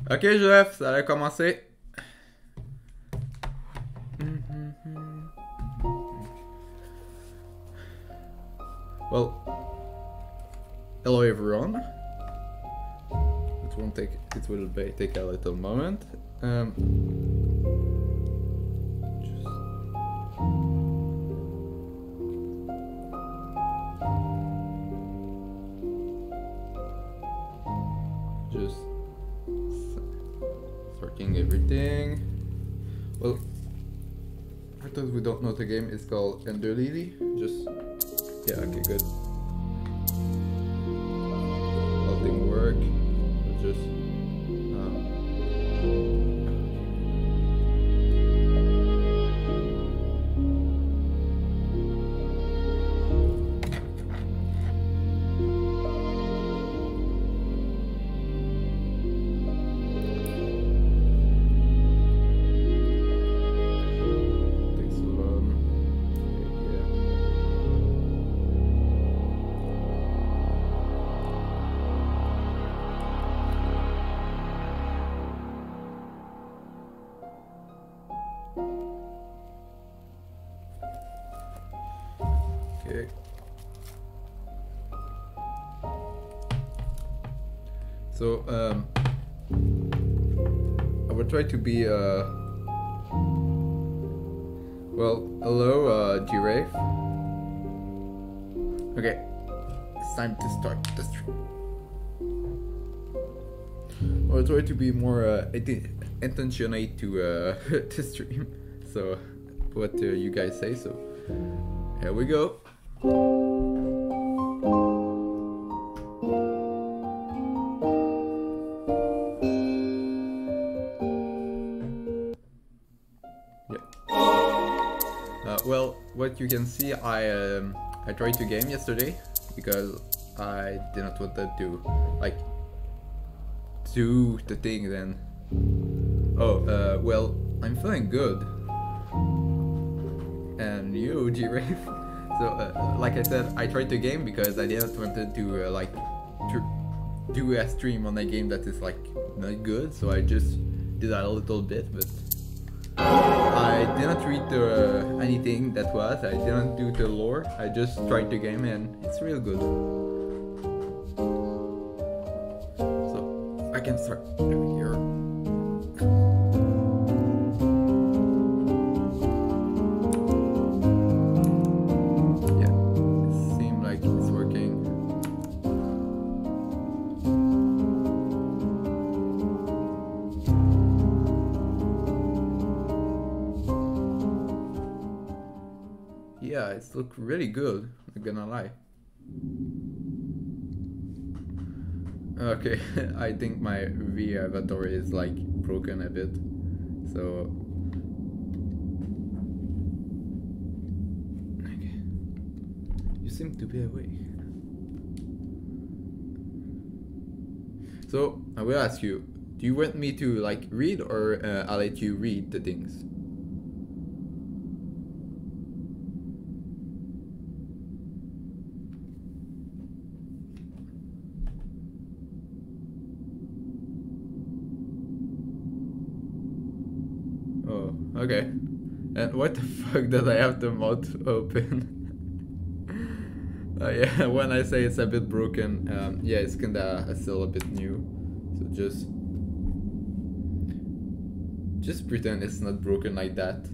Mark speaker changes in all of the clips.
Speaker 1: Ok, Jeff, ça va commencer. Well, hello everyone. It will take a little moment. Just sorting everything. Well, for those who don't know the game, it's called Ender Lily. Yeah, okay, good. All didn't work. Just takes so long. Yeah. Okay. So I will try to be well, hello Giraffe. Okay, it's time to start the stream. I will try to be more intentionate to the stream. So what you guys say, so here we go. Well, what you can see, I tried to game yesterday because I didn't want to like do the thing then. Oh, well, I'm feeling good. And you, Giraffe. So, like I said, I tried to game because I didn't want to do a stream on a game that is like not good. So I just did that a little bit, but I didn't read anything that was. I didn't do the lore. I just tried the game and it's real good. So I can start over here. Yeah, it seems like it's working. Yeah, it's look really good, I'm gonna lie. Okay, I think my V avatar is like broken a bit, so okay. You seem to be awake. So I will ask you, do you want me to like read, or I'll let you read the things? Oh, okay. And what the fuck did I have the mod open? Yeah, when I say it's a bit broken, yeah, it's kinda still a bit new. So just pretend it's not broken like that.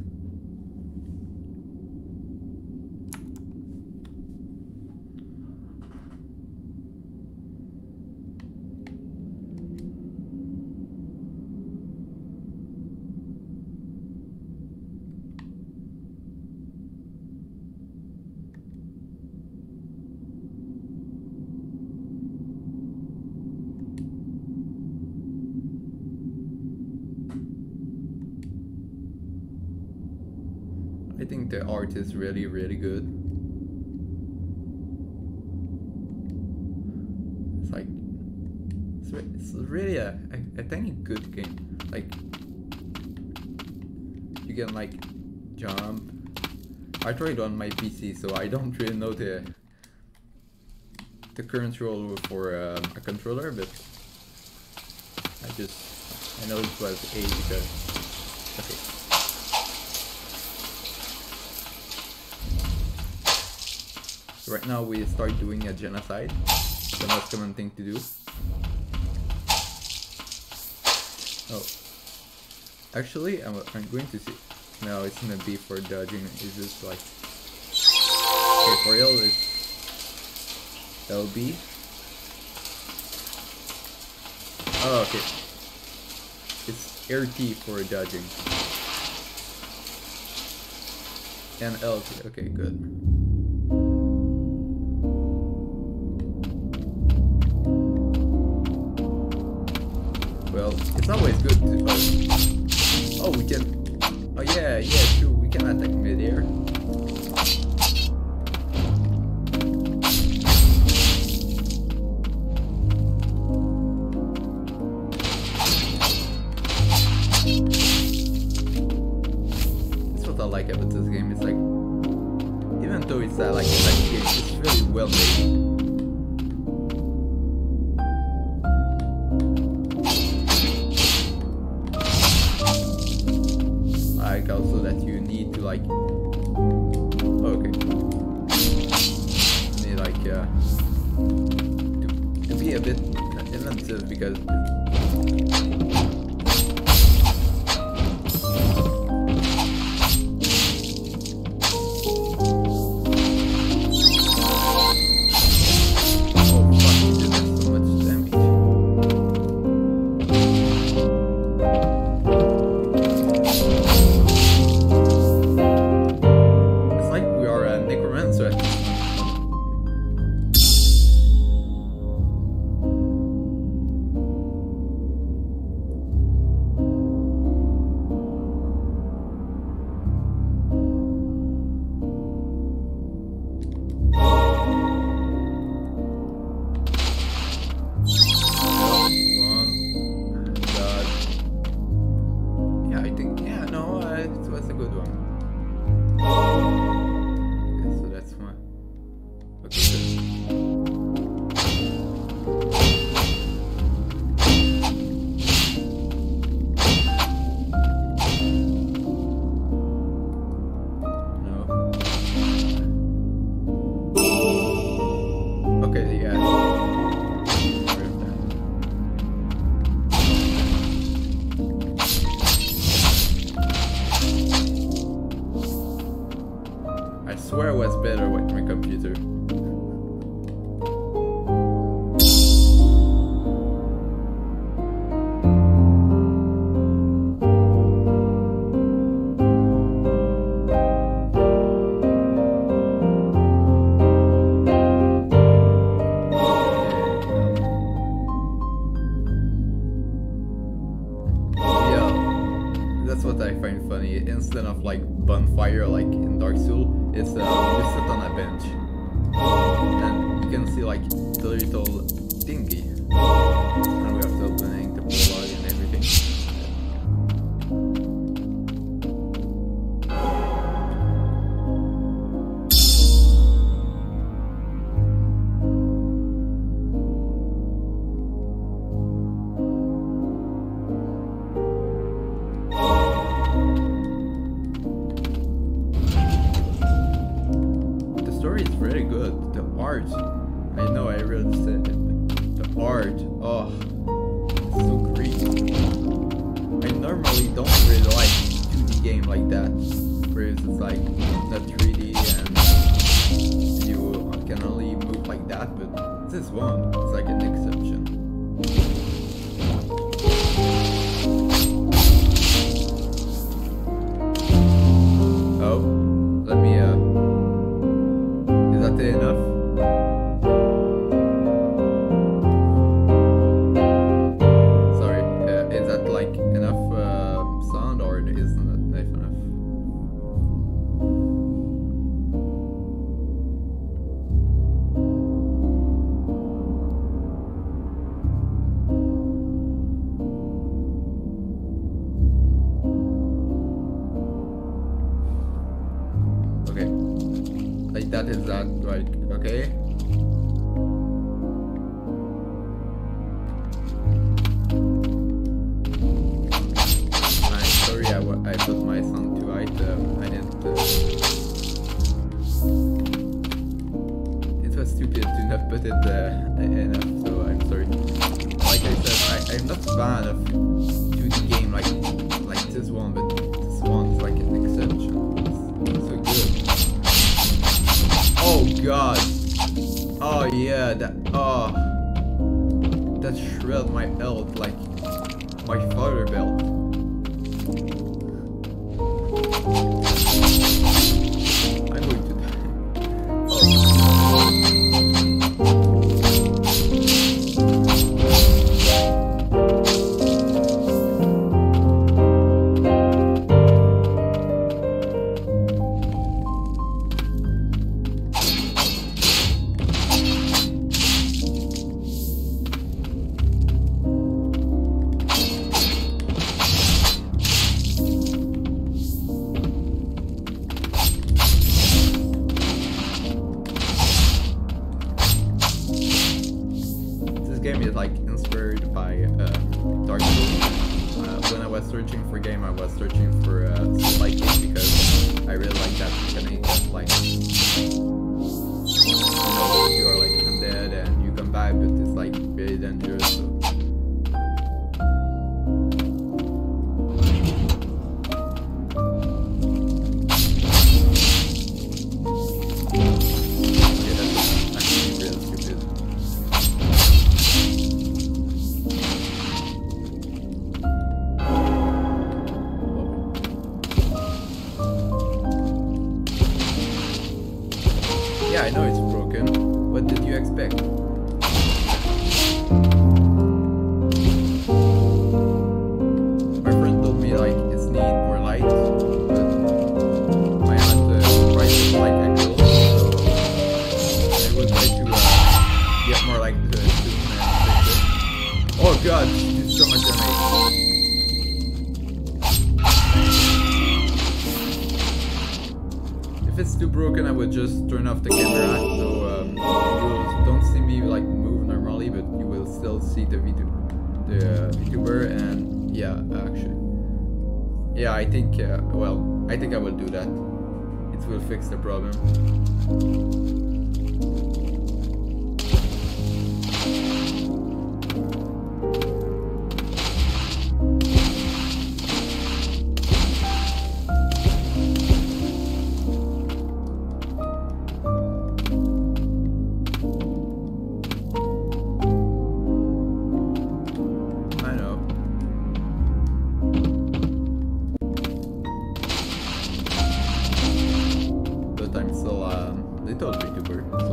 Speaker 1: I think the art is really, really good. It's like, it's really a tiny good game. Like, you can like jump. I tried on my PC, so I don't really know the control for a controller, but I just I know it was A because... Okay. So right now we start doing a genocide. The most common thing to do. Oh. Actually, I'm going to see... No, it's gonna be for dodging. It's just like... Okay, for L is... LB. Oh, okay. It's RT for dodging. And LT. Okay, good. Well, it's always good to... Oh, we can... Oh yeah, true. We can attack mid-air. That's what I like about this game. It's like... Even though it's like a game, it's really well made. Also that you need to like okay need like to be a bit inventive because I swear it was better with my computer. That's what I find funny. Instead of like bonfire like in Dark Souls, it's we sit on a bench, and you can see like the little thingy, and we have to opening the prologue and everything. It's really good. The art, I know I really said it, but the art, oh, it's so great. I normally don't really like 2D game like that, whereas it's like not 3D and you can only move like that, but this one, it's like an exception. Oh, let me is that enough? Sorry, is that like enough sound or isn't it enough? Okay. Like that is that right? Okay. enough, so I'm sorry. Like I said, I'm not a fan of 2D game like this one, but this one's like an exception. It's so good. Oh god! Oh yeah, that shred my health like my father belt. I'm going to die. Game is like inspired by Dark Souls. When I was searching for game, I was searching for like it because I really like that mechanic of like you are like undead and you come back, but it's like very dangerous. So. Yeah, I know it's broken. What did you expect? My friend told me like it's need more light, but I had prices like actual, so I will try to get more like the oh god, there's so much damage. If it's too broken, I would just turn off the camera, so you don't see me like move normally, but you will still see the VTuber, and yeah, actually, yeah, I think, well, I think I will do that. It will fix the problem. I'm still a little VTuber, so.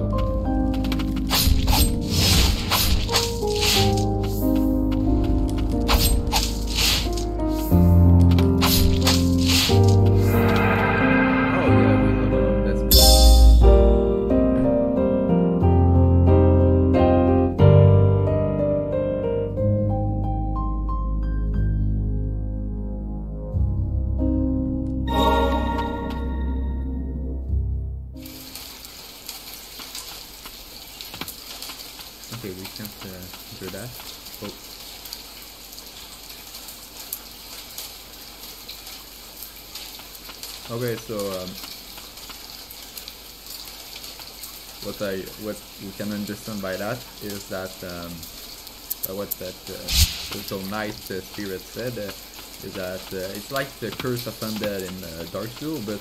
Speaker 1: Oh yeah, we level up, that's good. Okay, we can't do that. Oh. Okay, so what we can understand by that is that what that little knight spirit said is that it's like the curse of undead in Dark Souls, but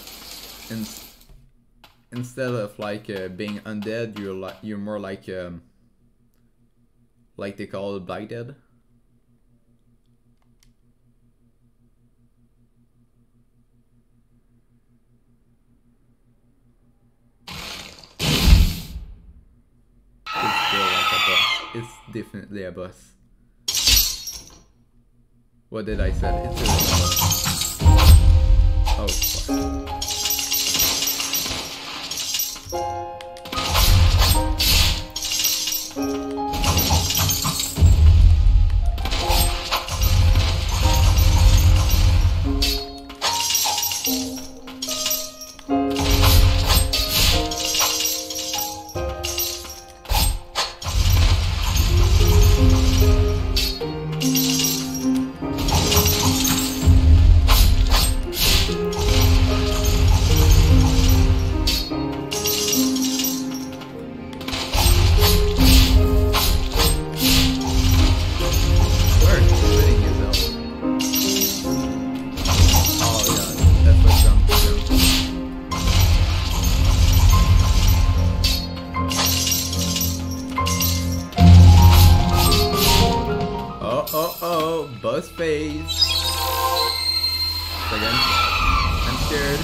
Speaker 1: instead of like being undead, you're more like they call it Black Dead. It's still like a boss. It's definitely a boss. What did I say? It's a boss. Oh fuck. oh, buzz phase. Second. I'm scared.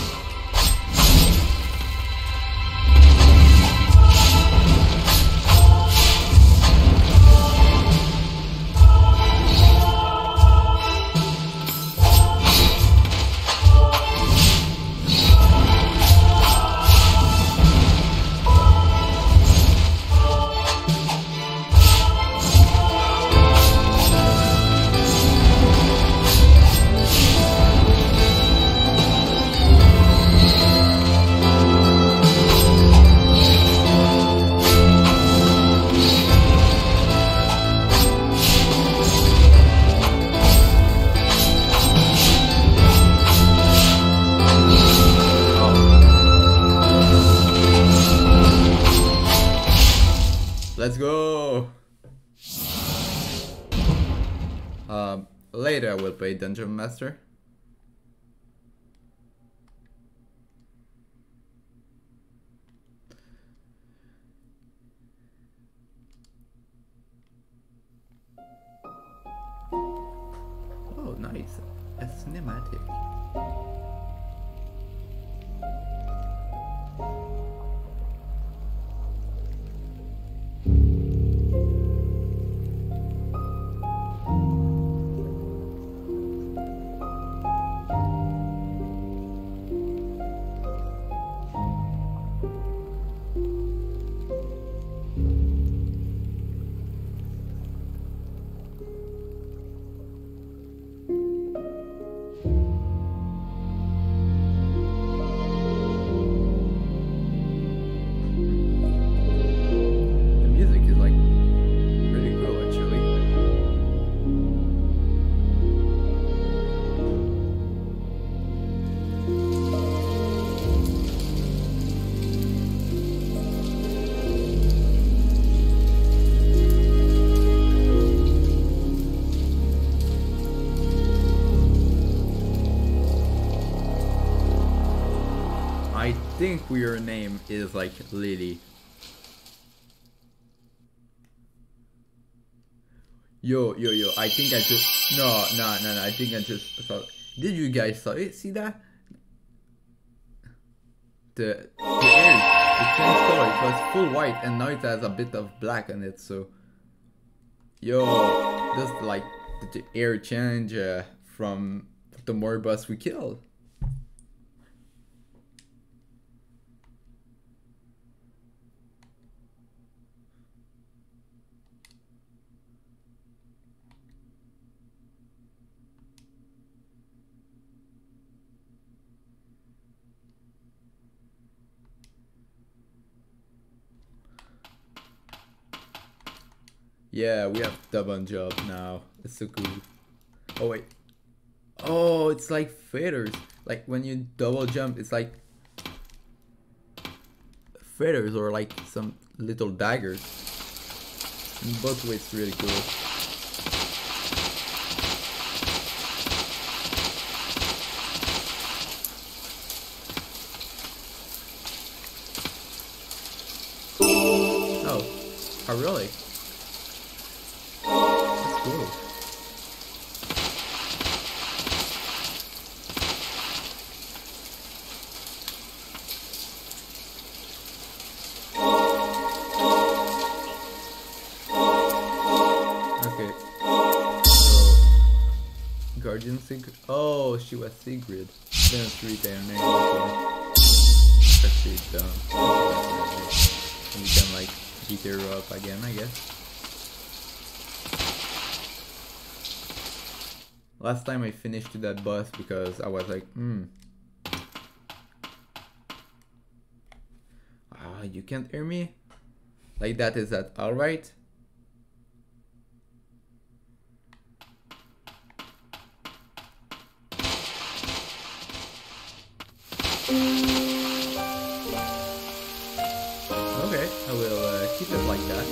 Speaker 1: Let's go! Later I will play Dungeon Master. Oh, nice. A cinematic. I think your name is like Lily. Yo, I think I just... No, I think I just saw... Did you guys see that? The air, it changed color, it was full white and now it has a bit of black on it, so... Yo, that's like the air change from the more boss we kill. Yeah, we have double jump now. It's so cool. Oh wait. Oh, it's like feathers. Like when you double jump, it's like feathers or like some little daggers. In both ways, it's really cool. Oh, really? Cool. Okay. So, Guardian Sigrid. Oh, she was Sigrid. Then it's read their name. Actually done. And you can like beat her up again, I guess. Last time I finished that boss because I was like, you can't hear me? Like that, is that alright? Okay, I will keep it like that.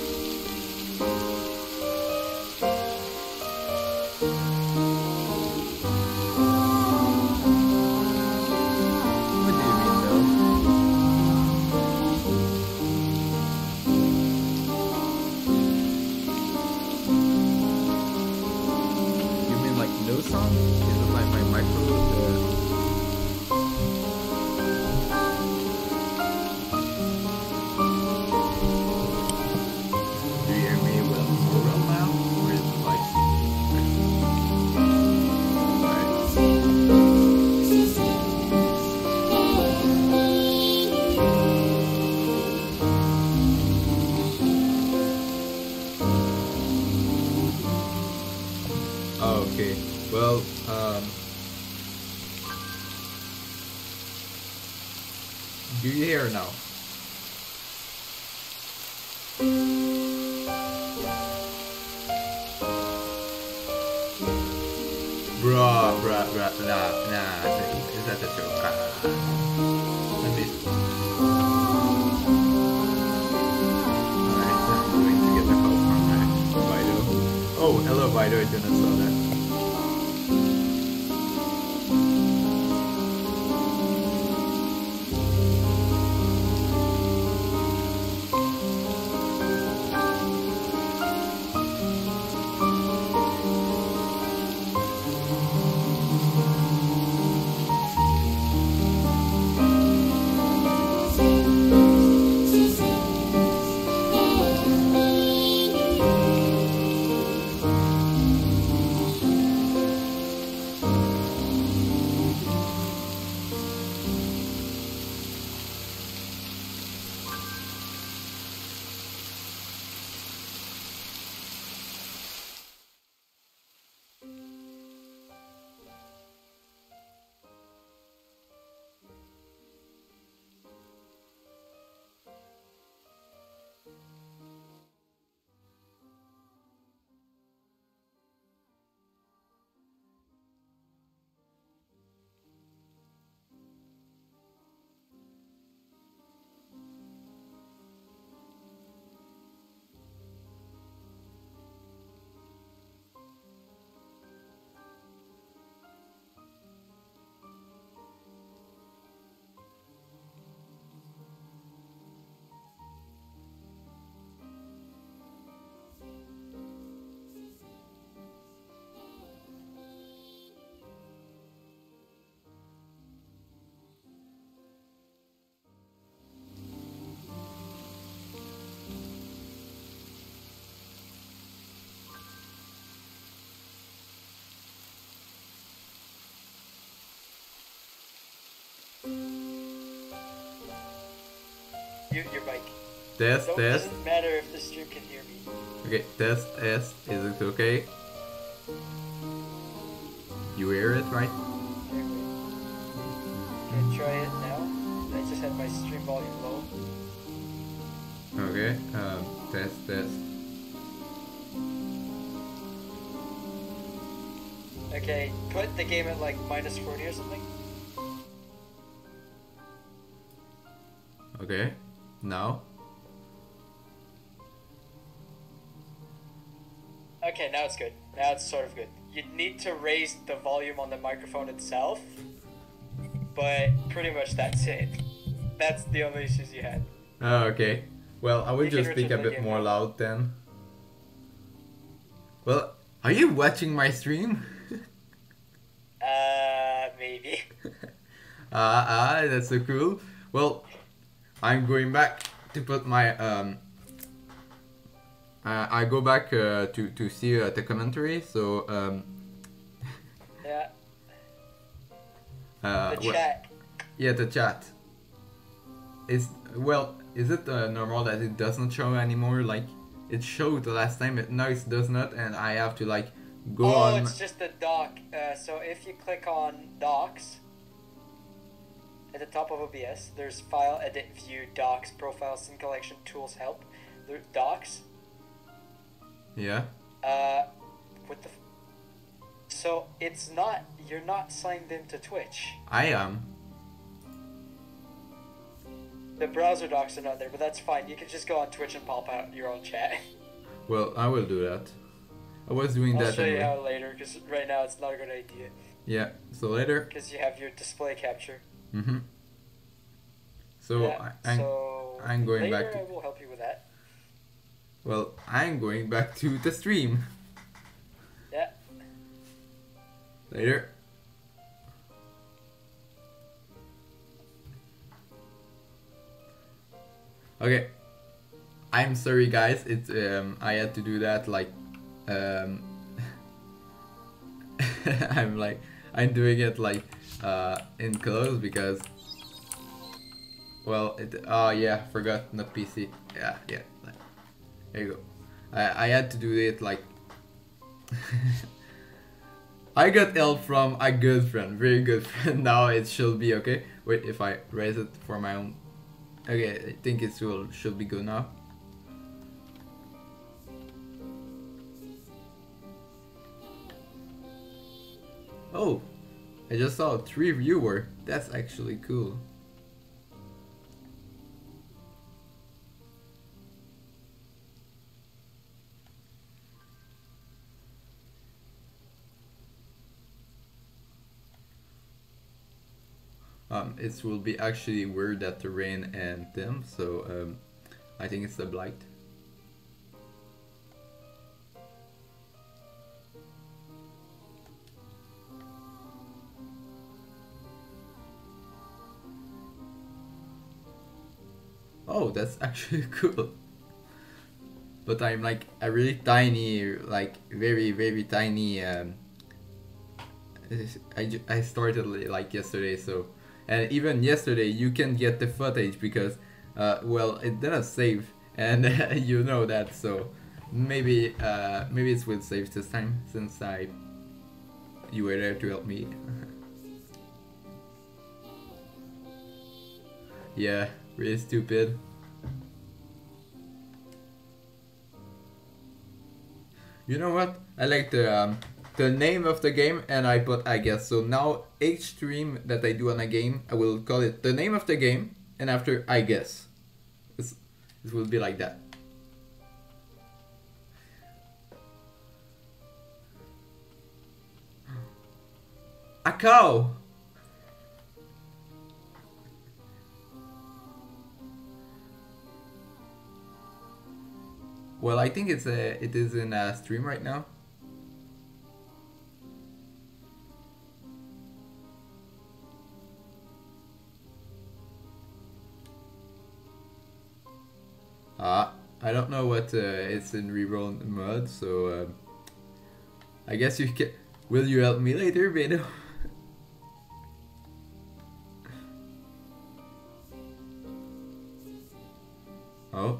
Speaker 1: Oh, okay. Well, do you hear now? Bruh, nah, is that a joke? Let me... Alright, I'm going to get the call from Bido. Oh, hello Bido, I didn't saw that.
Speaker 2: Mute your mic.
Speaker 1: Test.
Speaker 2: Doesn't matter if the stream can hear me.
Speaker 1: Okay, test. Is it okay? You hear it, right?
Speaker 2: Okay, try it now. I just had my stream volume low.
Speaker 1: Okay, test.
Speaker 2: Okay, put the game at like -40 or something.
Speaker 1: Okay, now?
Speaker 2: Okay, now it's good. Now it's sort of good. You need to raise the volume on the microphone itself, but pretty much that's it. That's the only issues you had.
Speaker 1: Oh, okay. Well, I would
Speaker 2: You can
Speaker 1: just speak a
Speaker 2: return the
Speaker 1: bit
Speaker 2: game
Speaker 1: more
Speaker 2: now.
Speaker 1: loud then. Well, are you watching my stream?
Speaker 2: Maybe.
Speaker 1: That's so cool. Well, I'm going back to put my I go back to see the commentary. So
Speaker 2: Yeah. The
Speaker 1: well,
Speaker 2: chat.
Speaker 1: yeah, the chat. Is it normal that it doesn't show anymore? Like it showed the last time, but now it does not, and I have to like go
Speaker 2: Oh,
Speaker 1: on.
Speaker 2: it's just the doc. So if you click on docs at the top of OBS, there's file, edit, view, docs, profile, scene collection, tools, help. There's docs.
Speaker 1: Yeah.
Speaker 2: What the? So it's not. You're not signed into Twitch.
Speaker 1: I am.
Speaker 2: The browser docs are not there, but that's fine. You can just go on Twitch and pop out your own chat.
Speaker 1: Well, I will do that. I was doing
Speaker 2: I'll
Speaker 1: that
Speaker 2: show you
Speaker 1: anyway.
Speaker 2: how later, because right now it's not a good idea.
Speaker 1: Yeah. So later.
Speaker 2: Because you have your display capture.
Speaker 1: Mm-hmm. So
Speaker 2: Yeah,
Speaker 1: I'm going
Speaker 2: later
Speaker 1: back to.
Speaker 2: I will help you with that.
Speaker 1: Well, I'm going back to the stream.
Speaker 2: Yeah.
Speaker 1: Later. Okay. I'm sorry guys, it's I had to do that like I'm doing it like in close because well yeah, forgot, not PC. Yeah, there you go. I had to do it like I got help from a good friend, very good friend. Now it should be okay. Wait, if I raise it for my own. Okay, I think it should be good now. Oh, I just saw 3 viewer. That's actually cool. It will be actually weird at the rain and them, so I think it's the blight. Oh, that's actually cool. But I'm like a really tiny, like very tiny. I started like yesterday, so and even yesterday you can get the footage because, well, it didn't save, and you know that, so maybe it will save this time since you were there to help me. Yeah, really stupid. You know what? I like the name of the game, and I put I guess. So now each stream that I do on a game, I will call it the name of the game, and after I guess. It will be like that. A cow! Well, I think it is in a stream right now. I don't know what it's in reroll mode, so I guess you can. Will you help me later, Beto? Oh.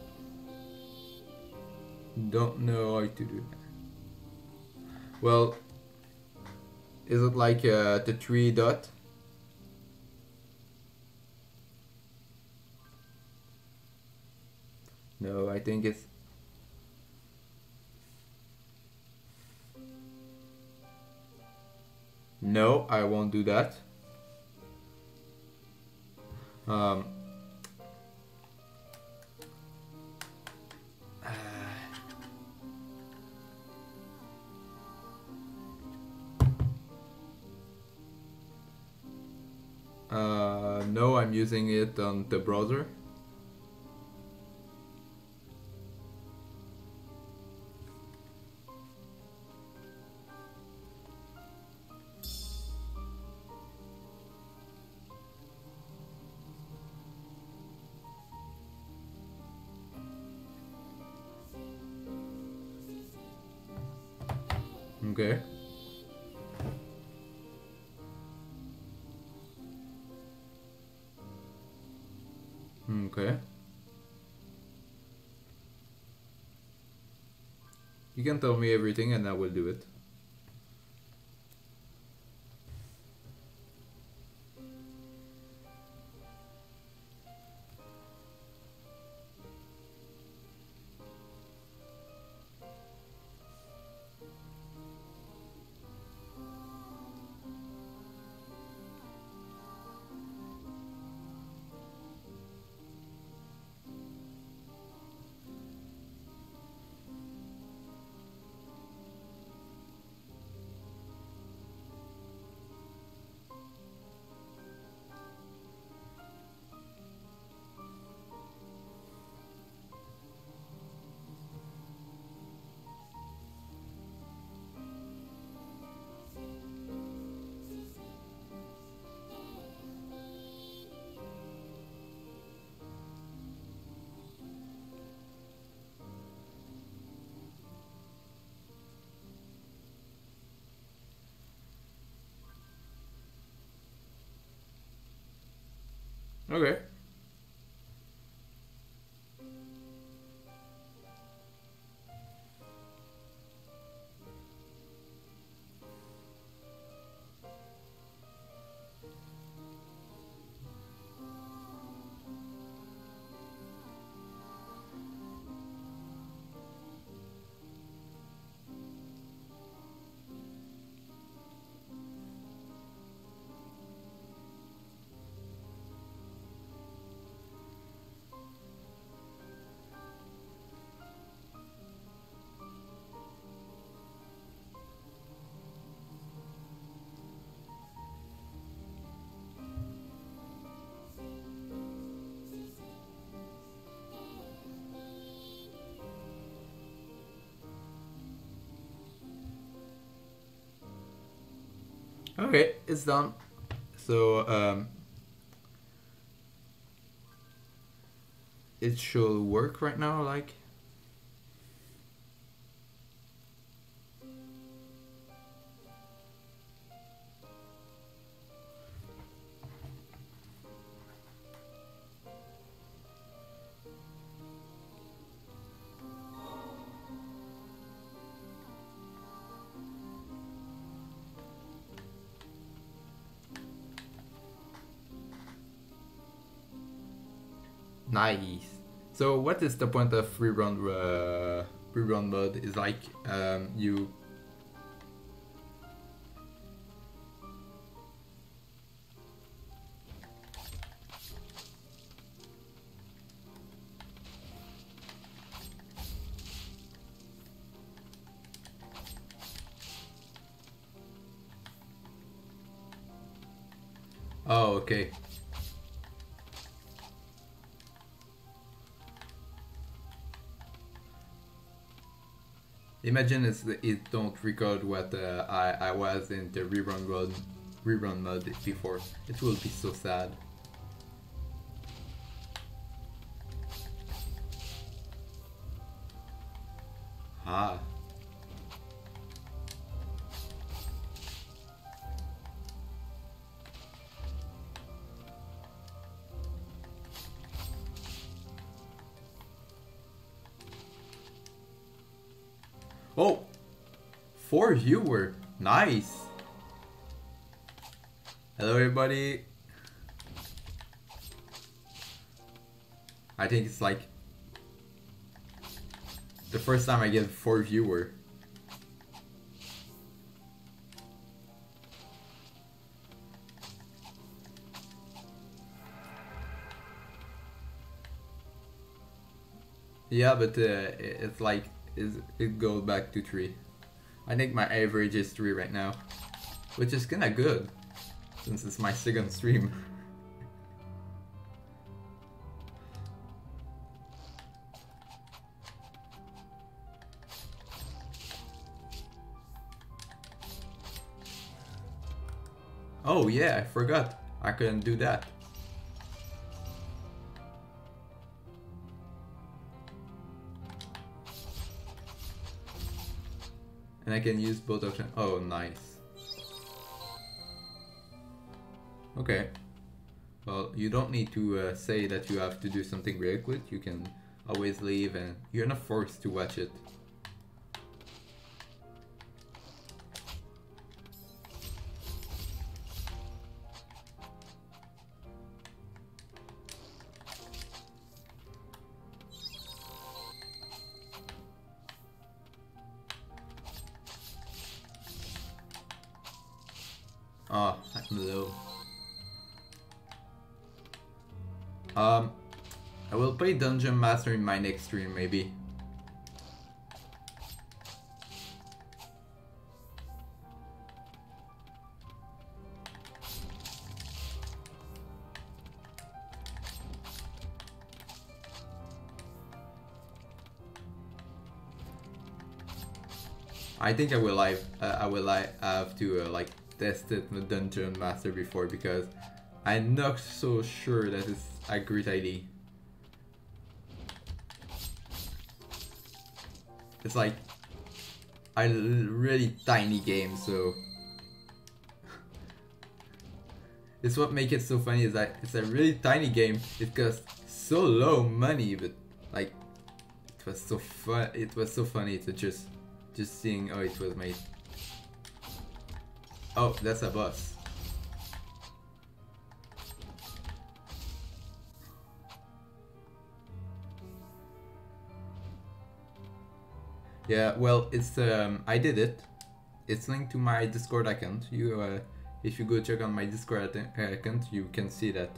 Speaker 1: Don't know how to do that. Well, is it like the 3 dot? No, I think it's... No, I won't do that. No, I'm using it on the browser. Okay. Okay. You can tell me everything and I will do it. Okay. Okay, it's done. So it should work right now, like. Nice. So what is the point of rerun mode? Is like you. Oh, okay. Imagine it don't record what I was in the rerun mode before. It will be so sad. Ah. Oh, 4 viewer. Nice. Hello everybody. I think it's like the first time I get 4 viewer. Yeah, but it's like it goes back to 3. I think my average is 3 right now, which is kinda good since it's my second stream. Oh yeah, I forgot. I couldn't do that. And I can use both options. Oh, nice. Okay. Well, you don't need to say that you have to do something real quick. You can always leave and you're not forced to watch it. Oh, I'm low. I will play Dungeon Master in my next stream, maybe. I think I will have to like test it with Dungeon Master before because I'm not so sure that it's a great idea. It's like a really tiny game, so it's what makes it so funny is that it's a really tiny game. It costs so low money, but like it was so fun. It was so funny to just seeing how it was made. Oh, that's a boss. Yeah, well, it's I did it. It's linked to my Discord account. You, if you go check on my Discord account, you can see that.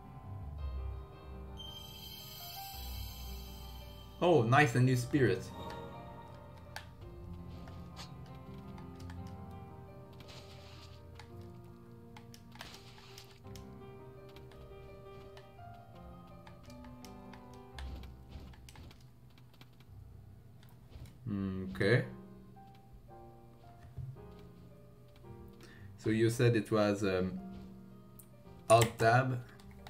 Speaker 1: Oh, nice, a new spirit. Okay. So you said it was Alt Tab.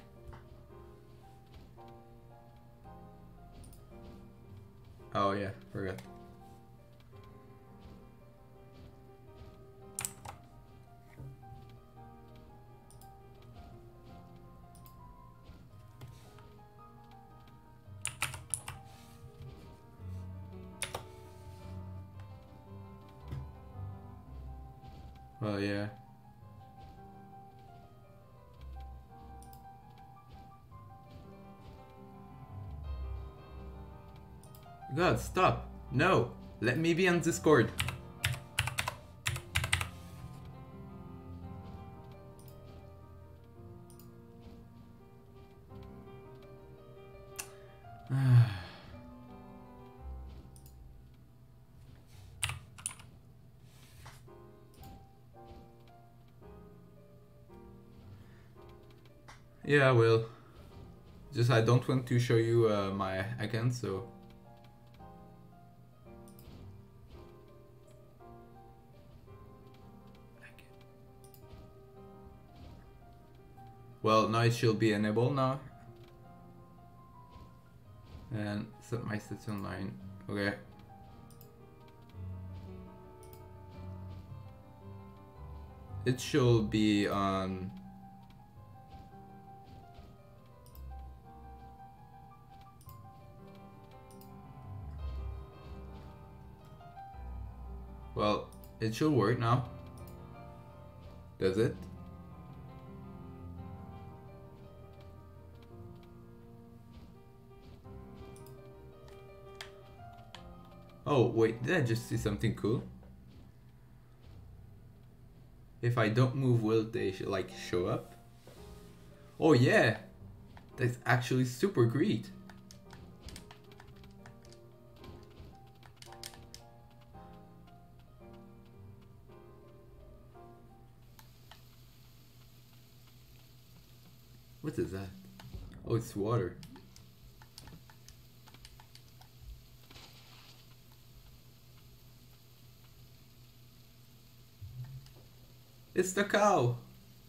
Speaker 1: Oh yeah, forgot. Well, yeah. God, stop. No, let me be on Discord. Yeah, I will. Just I don't want to show you my account, so. Well, now it should be enabled now. And set my stats online. Okay. It should be on. Well, it should work now. Does it? Oh, wait, did I just see something cool? If I don't move, will they like show up? Oh yeah! That's actually super great. What is that? Oh, it's water. It's the cow!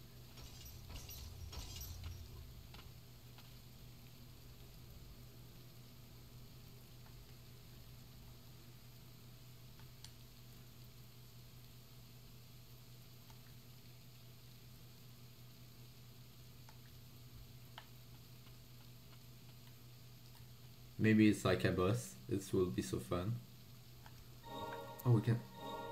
Speaker 1: Maybe it's like a bus. This will be so fun. Oh, we can...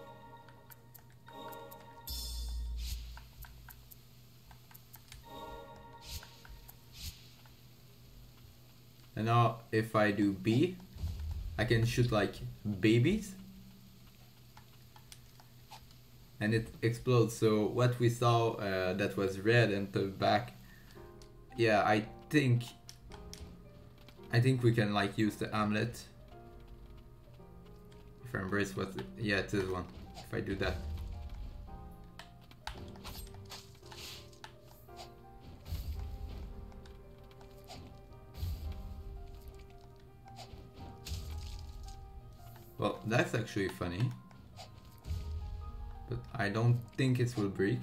Speaker 1: And now if I do B, I can shoot like babies. And it explodes. So what we saw that was red and the back, yeah, I think we can like use the amulet. If I embrace what, yeah, it is one. If I do that. Well, that's actually funny. But I don't think it will break.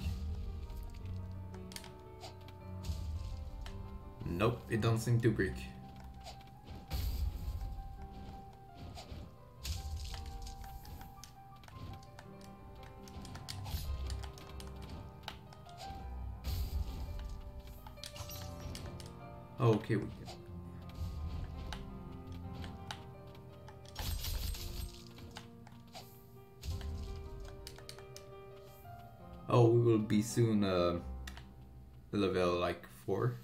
Speaker 1: Nope, it don't seem to break. Oh, okay, we can. Oh, we will be soon level like 4.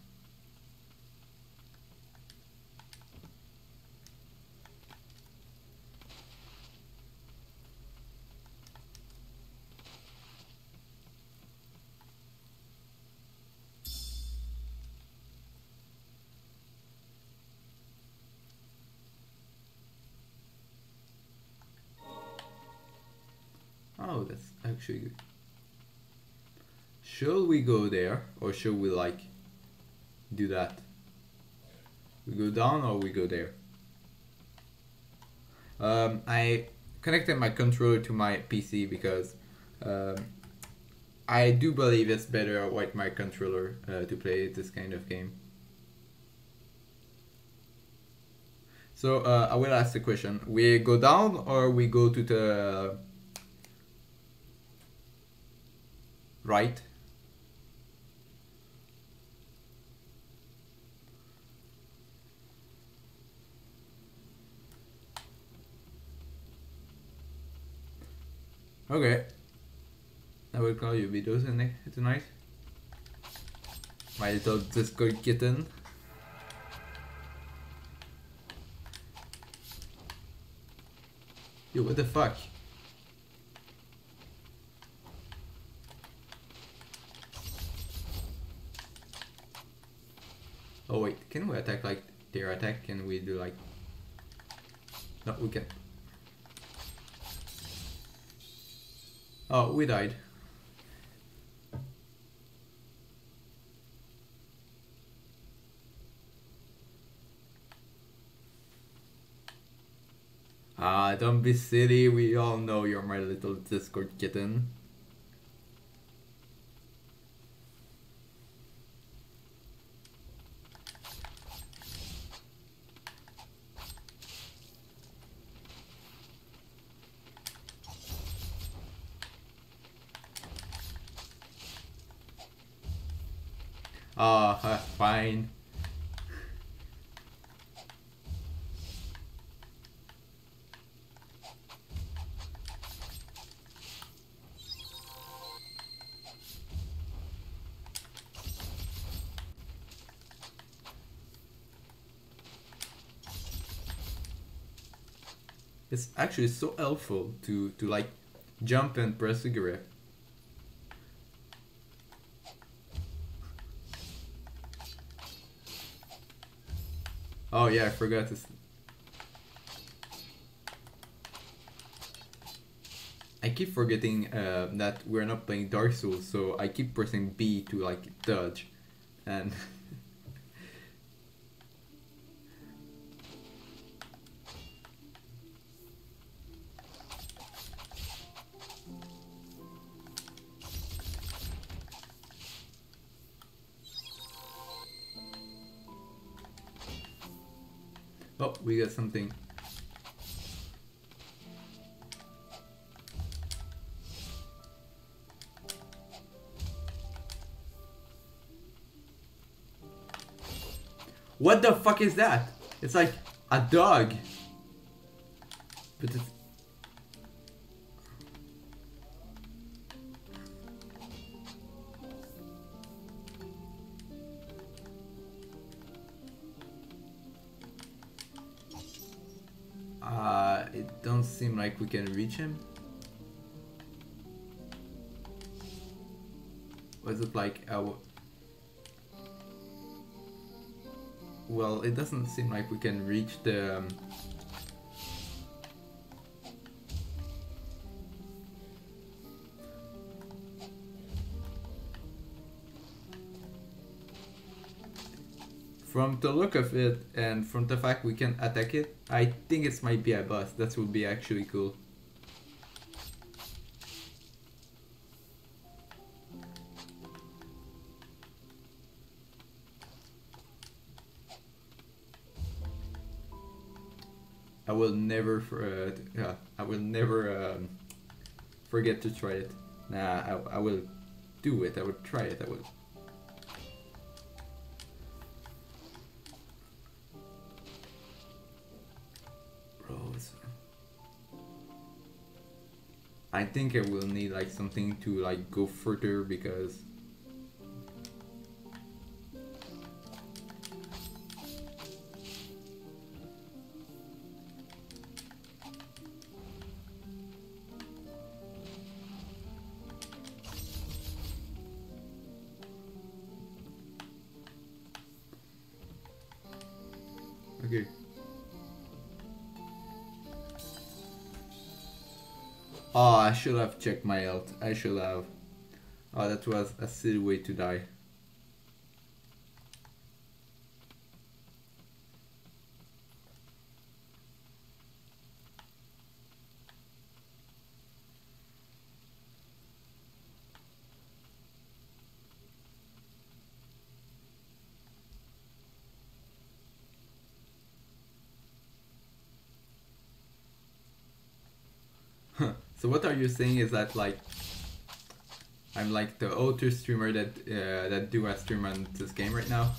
Speaker 1: Oh, that's actually good. Should we go there or should we like do that? We go down or we go there? I connected my controller to my PC because I do believe it's better with my controller to play this kind of game. So I will ask the question: we go down or we go to the right? Okay. I will call you videos tonight. My little Discord kitten. Yo, what the fuck? Oh wait, can we attack like their attack? Can we do like... No, we can. Oh, we died. Ah, don't be silly, we all know you're my little Discord kitten. Ah, fine. It's actually so helpful to like jump and press the grip. Oh yeah, I forgot this. I keep forgetting that we're not playing Dark Souls, so I keep pressing B to like dodge, and oh, we got something. What the fuck is that? It's like a dog. But it's... it don't seem like we can reach him. Was it like our... Well, it doesn't seem like we can reach the... From the look of it and from the fact we can attack it, I think it might be a boss. That would be actually cool. I will never, I will never forget to try it. Nah, I will do it. I will try it. I will. Bros. I think I will need like something to like go further because. Okay. Oh, I should have checked my health. I should have. Oh, that was a silly way to die. So what are you saying is that like I'm like the auto streamer that do a stream on this game right now?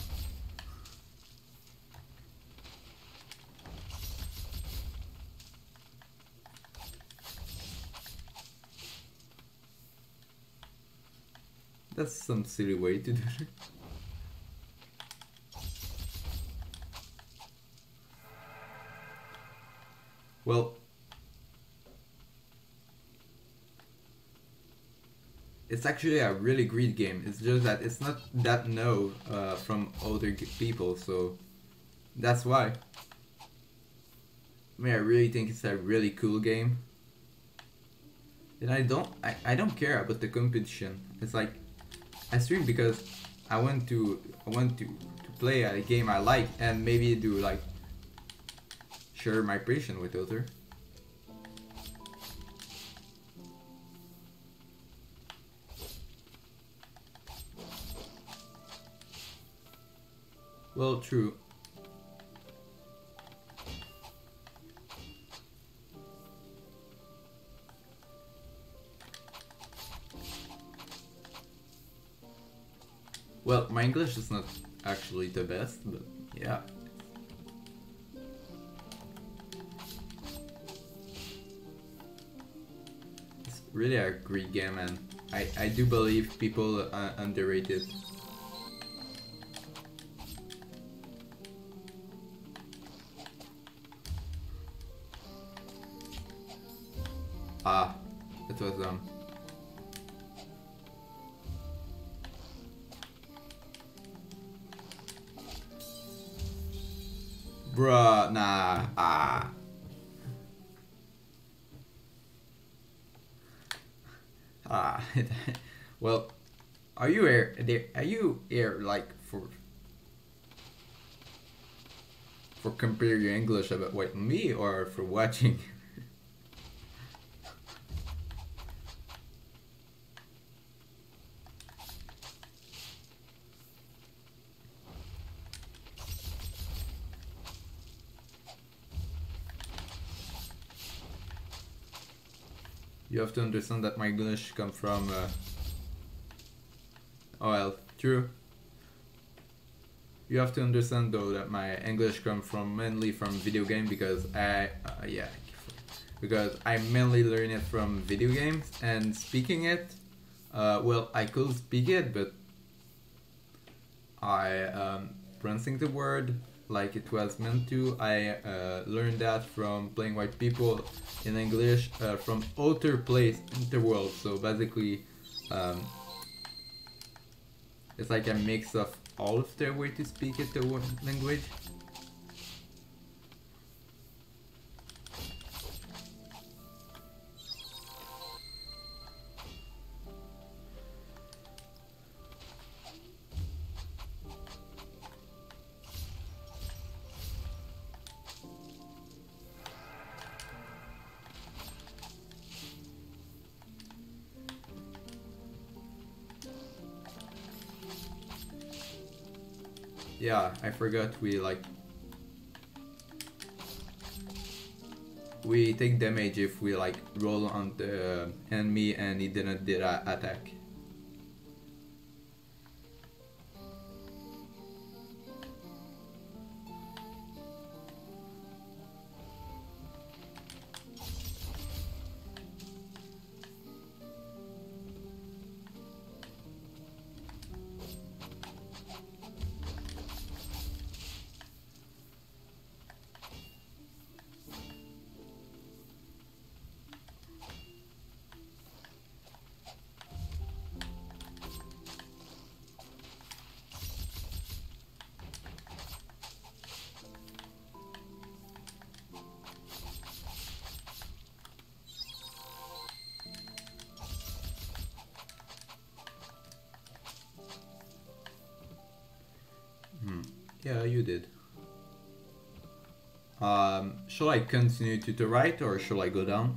Speaker 1: That's some silly way to do it. Well, it's actually a really great game. It's just that it's not that known from other people, so that's why. I mean, I really think it's a really cool game. And I don't care about the competition. It's like I stream because I want to play a game I like and maybe do like share my passion with others. Well, true. Well, my English is not actually the best, but yeah. It's really a great game, and I do believe people underrate it. Ah, it was bruh, nah, well, are you here? Are you here like for compare your English about with me or for watching? You have to understand that my English come from. Oh well, true. You have to understand though that my English come from mainly from video game because because I mainly learn it from video games and speaking it. Well, I could speak it, but I pronouncing the word like it was meant to. I learned that from playing white people in English from other place in the world. So basically, it's like a mix of all of their way to speak it, the language. Yeah, I forgot we take damage if we like roll on the enemy and he didn't did a attack. Yeah, you did. Shall I continue to the right or shall I go down?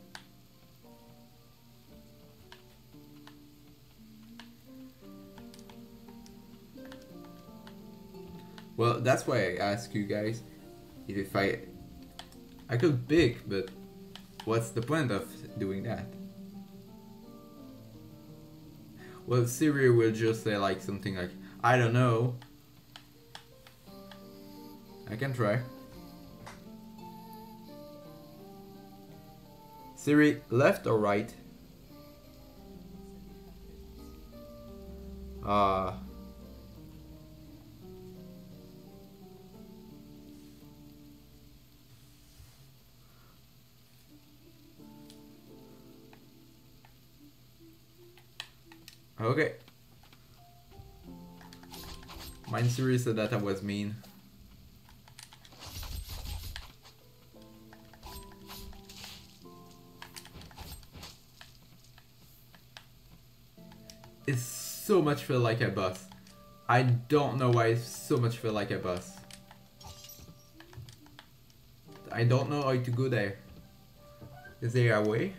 Speaker 1: Well, that's why I ask you guys if I could pick, but what's the point of doing that. Well, Siri will just say like something like, I don't know. I can try. Siri, left or right? Okay. Mine Siri said that I was mean. It so much feel like a bus. I don't know why it so much feel like a bus. I don't know how to go there. Is there a way?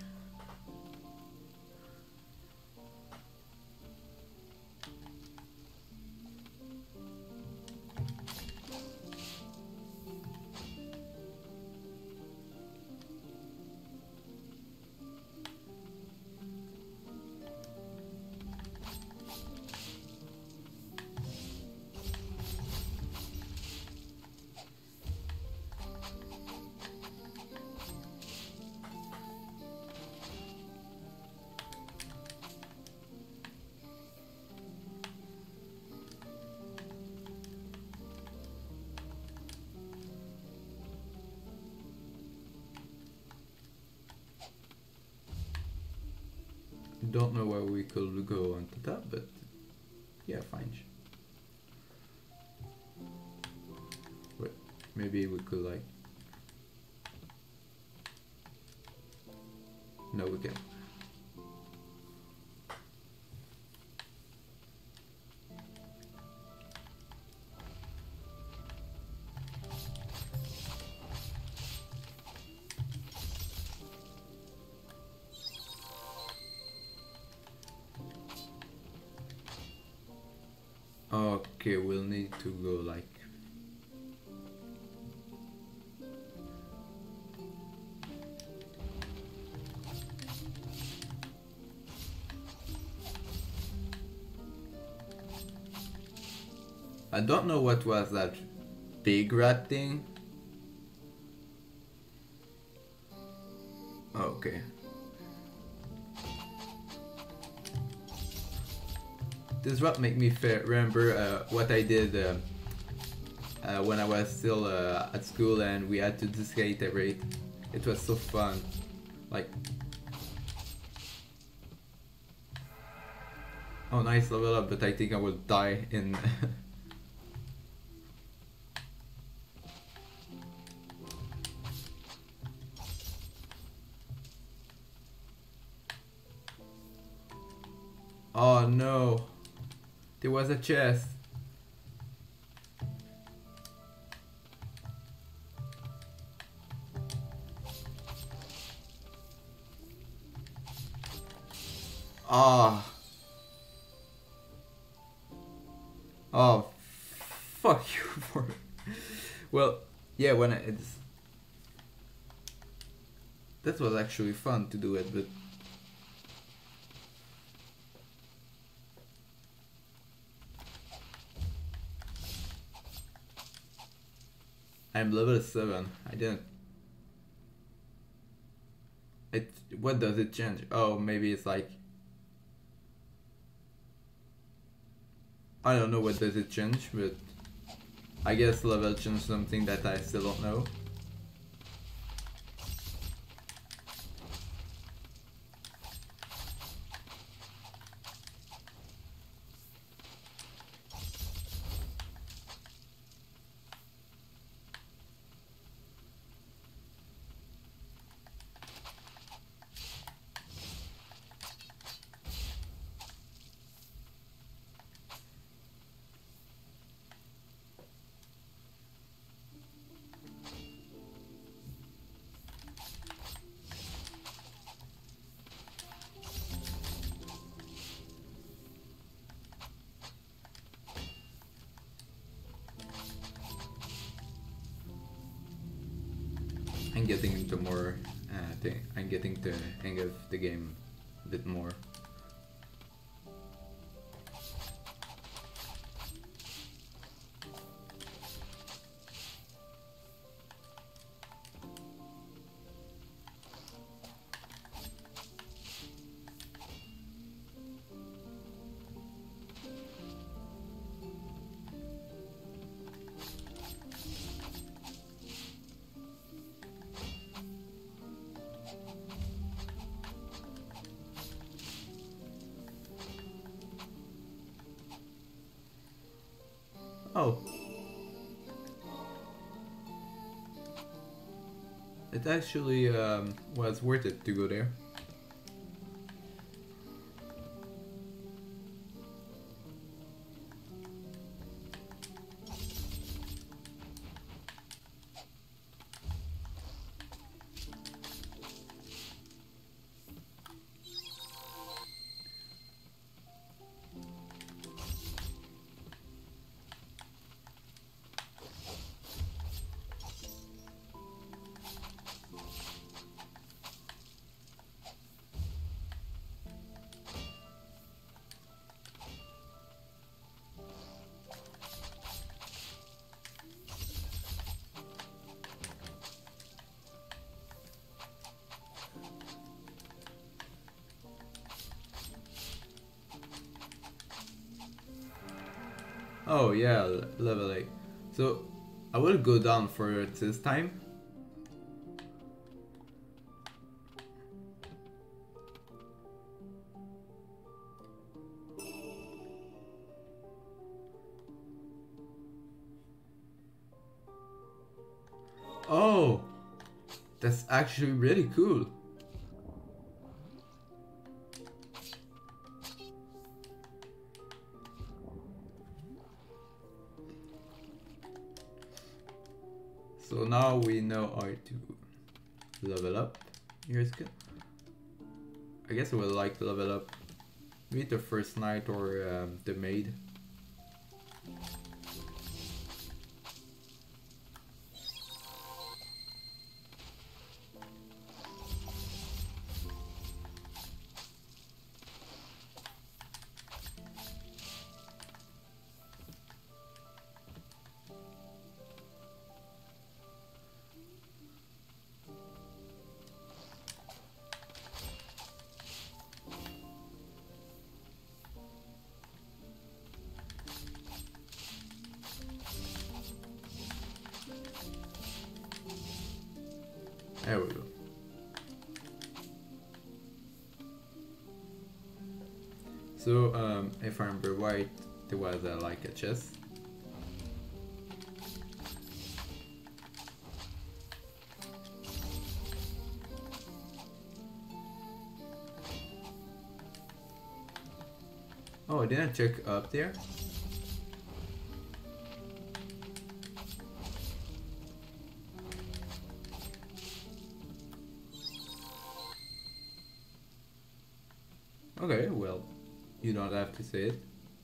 Speaker 1: Don't know where we could go on the top, but yeah, fine. Wait, maybe we could like... No, we can't. Okay, we'll need to go like... I don't know what was that big rat thing. Okay. This rat make me remember what I did when I was still at school and we had to skate every. It was so fun. Like, oh, nice level up, but I think I will die in. Oh no, there was a chest. Ah. Oh, fuck you for it. Well, yeah, when it's... That was actually fun to do it, but... I'm level 7. I didn't... What does it change? Oh, maybe it's like... I don't know what does it change, but... I guess level change something that I still don't know. I'm getting into more think I'm getting the hang of the game a bit more. Oh. It actually was worth it to go there. Oh yeah, level 8. So I will go down for it this time. Oh, that's actually really cool. So now we know how to level up. Here's good. I guess I would like to level up maybe the first knight or the maid. There we go. So, if I remember right, there was like a chest. Oh, I didn't check up there. Okay, well, you don't have to say it.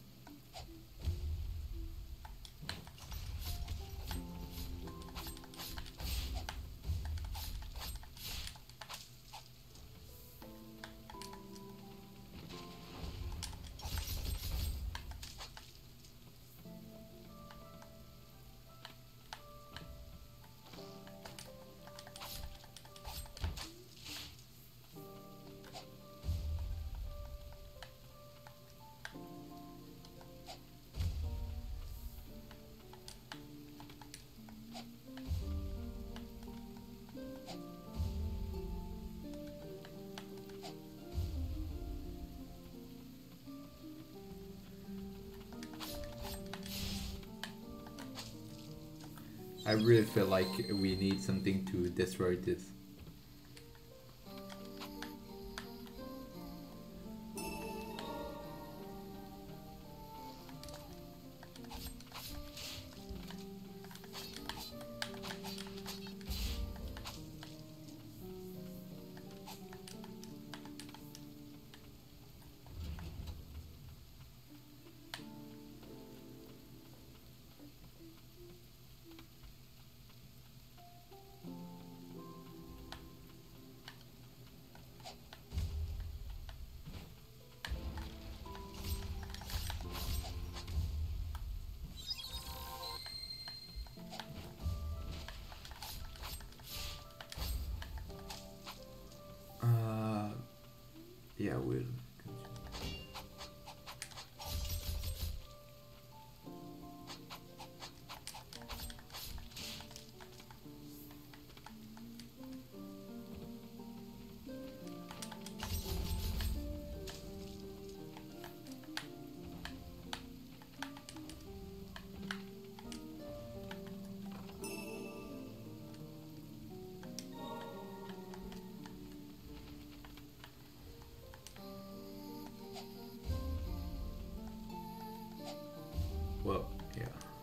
Speaker 1: I really feel like we need something to destroy this. yeah, we'll. Well, yeah.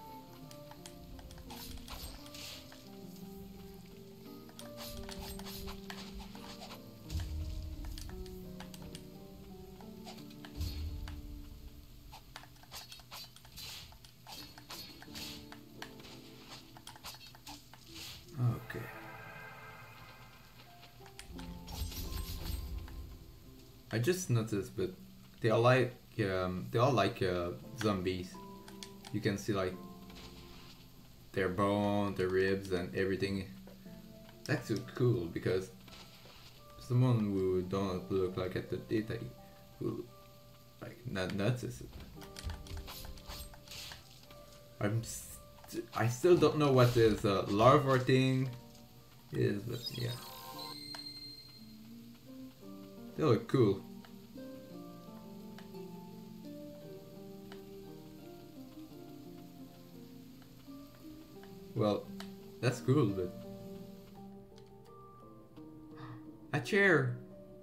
Speaker 1: Okay. I just noticed, but they are like zombies. You can see like their bone, their ribs, and everything. That's so cool because someone who don't look like at the data will like not notice it. I still don't know what this larva thing is, but yeah, they look cool. Well, that's cool, but a chair.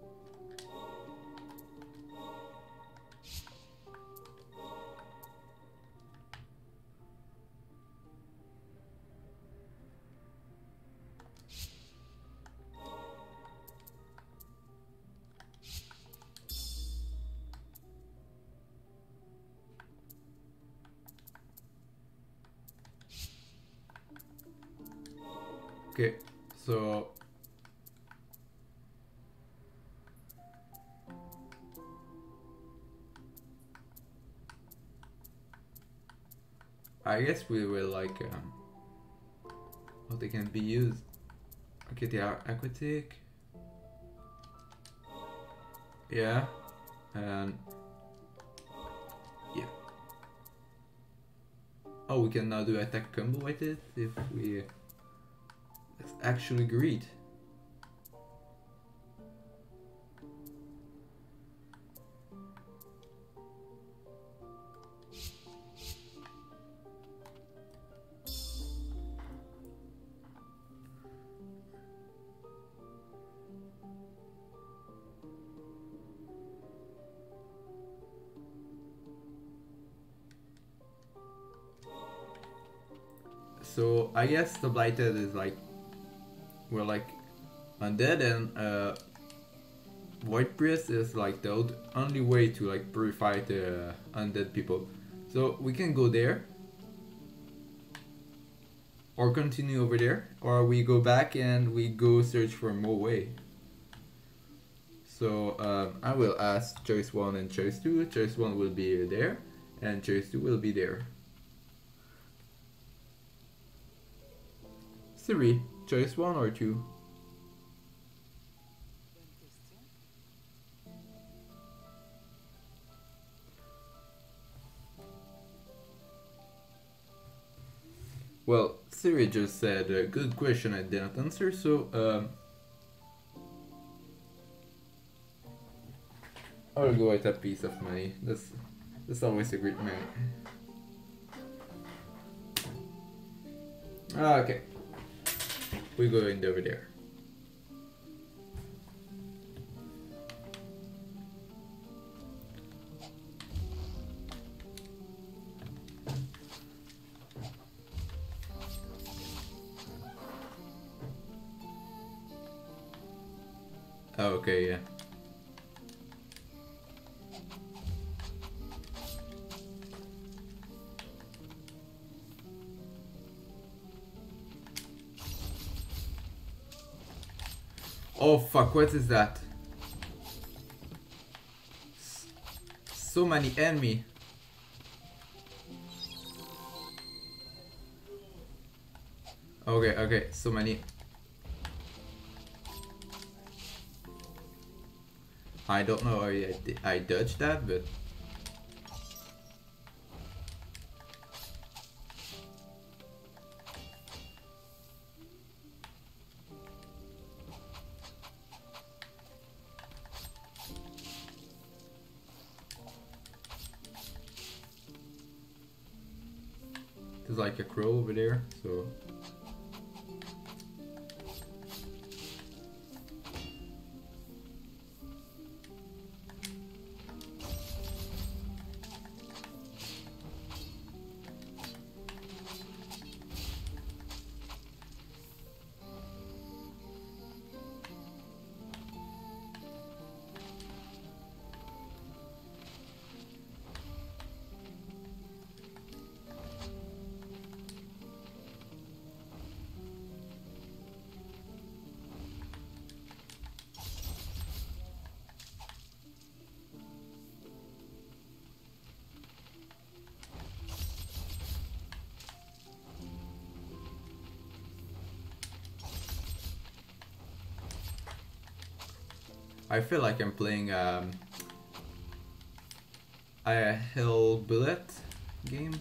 Speaker 1: Okay, so I guess we will like how they can be used. Okay, they are aquatic. Yeah, and yeah. Oh, we can now do attack combo with it if we. That's actually great. So I guess the blighted is like we're like undead, and void priest is like the only way to like purify the undead people. So we can go there or continue over there, or we go back and we go search for more way. So I will ask choice 1 and choice 2. Choice 1 will be there and choice 2 will be there. Siri, choice 1 or 2? Well, Siri just said, good question, I didn't answer, so I'll go with a piece of money. That's always a great money. Okay. We go in over there. Oh, okay, yeah. Oh fuck, what is that? So many enemy. Okay, okay, so many. I don't know how I dodged that, but there's like a crow over there, so I feel like I'm playing a Hell Bullet game.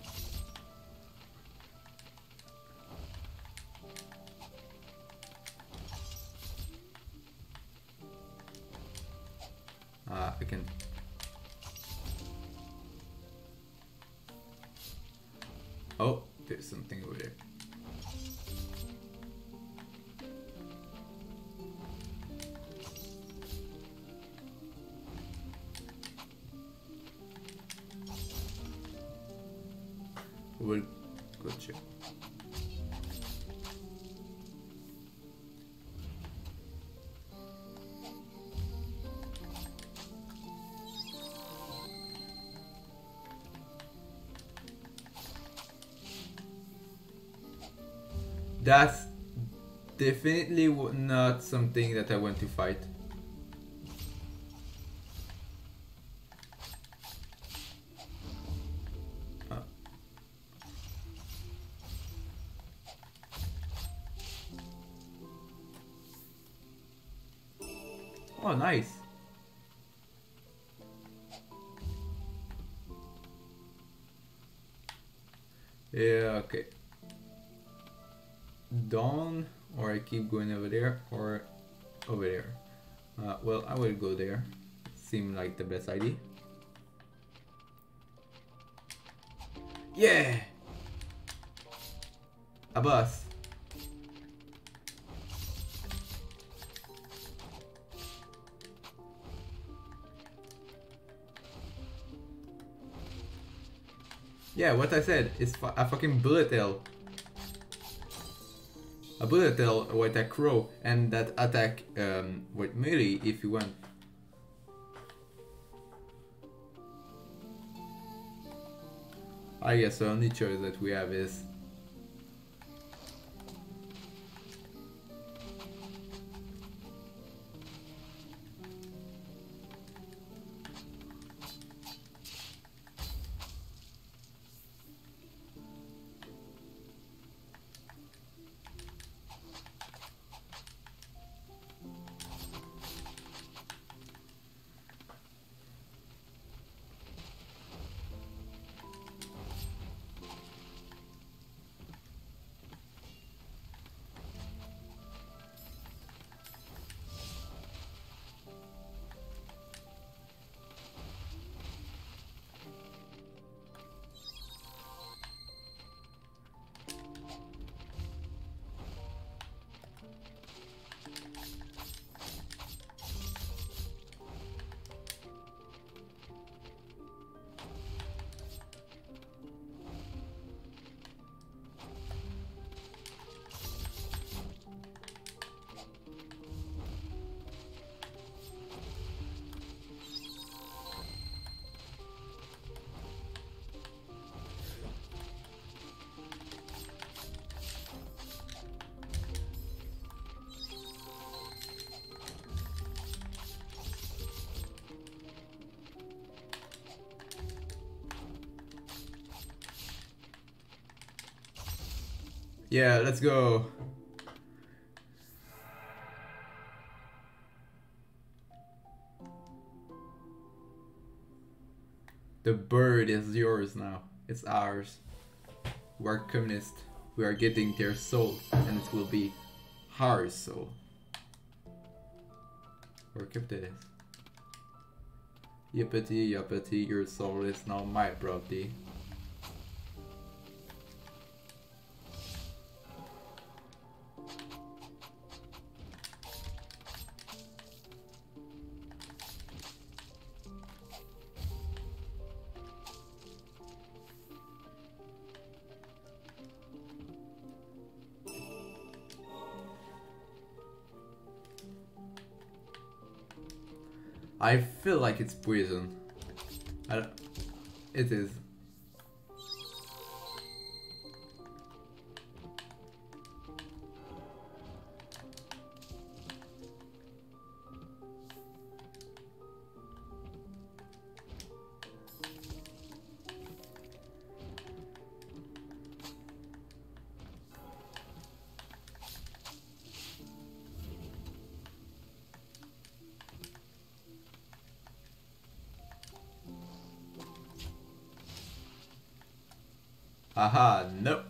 Speaker 1: I can. Oh, there's something over there. We'll go check. That's definitely not something that I want to fight. Oh, nice. Yeah, okay. Down, or I keep going over there, or over there. Well, I will go there. Seems like the best idea. Yeah! A boss. Yeah, what I said is a fucking bullet hell. A bullet hell with a crow, and that attack with melee if you want. I guess the only choice that we have is yeah, let's go. The bird is yours now. It's ours. We are communist. We are getting their soul, and it will be our soul. Or capitalist. Yippity yippity, your soul is now my property. I feel like it's poison. It is. Aha, no.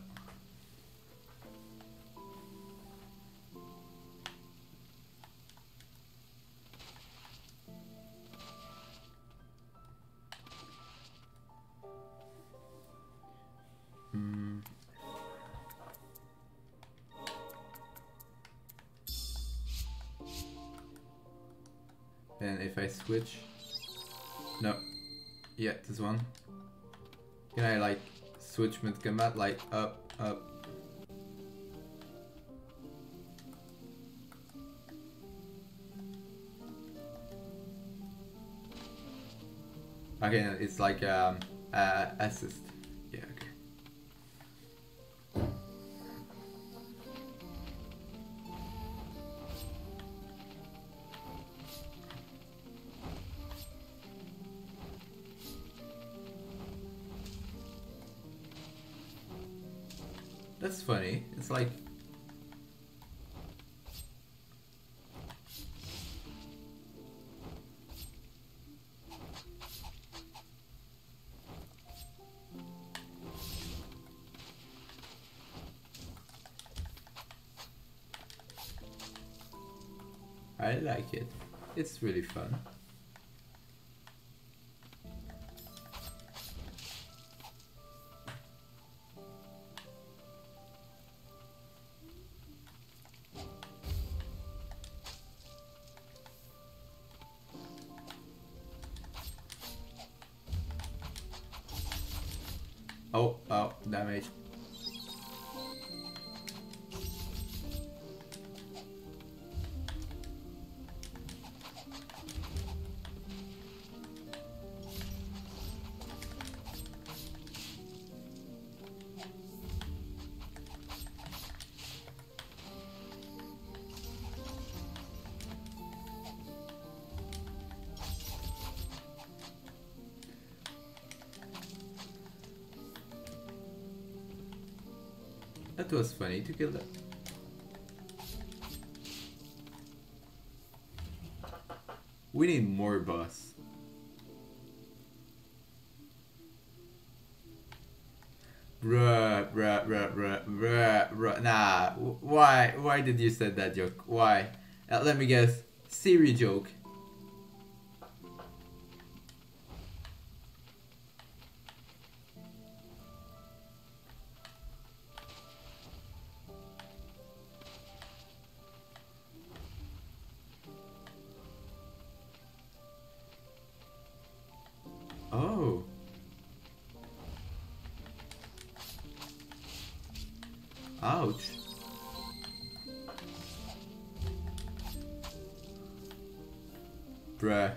Speaker 1: And if I switch, no, yeah, this one. Can I like switch mid combat, like up, up? Okay, no, it's like assist. Yeah, okay. That's funny. It's like I like it. It's really fun. Oh, oh, damage. That was funny to kill that. We need more boss. Bruh. Nah, why did you say that joke? Why? Let me guess. Siri joke. Oh. Ouch. Bruh.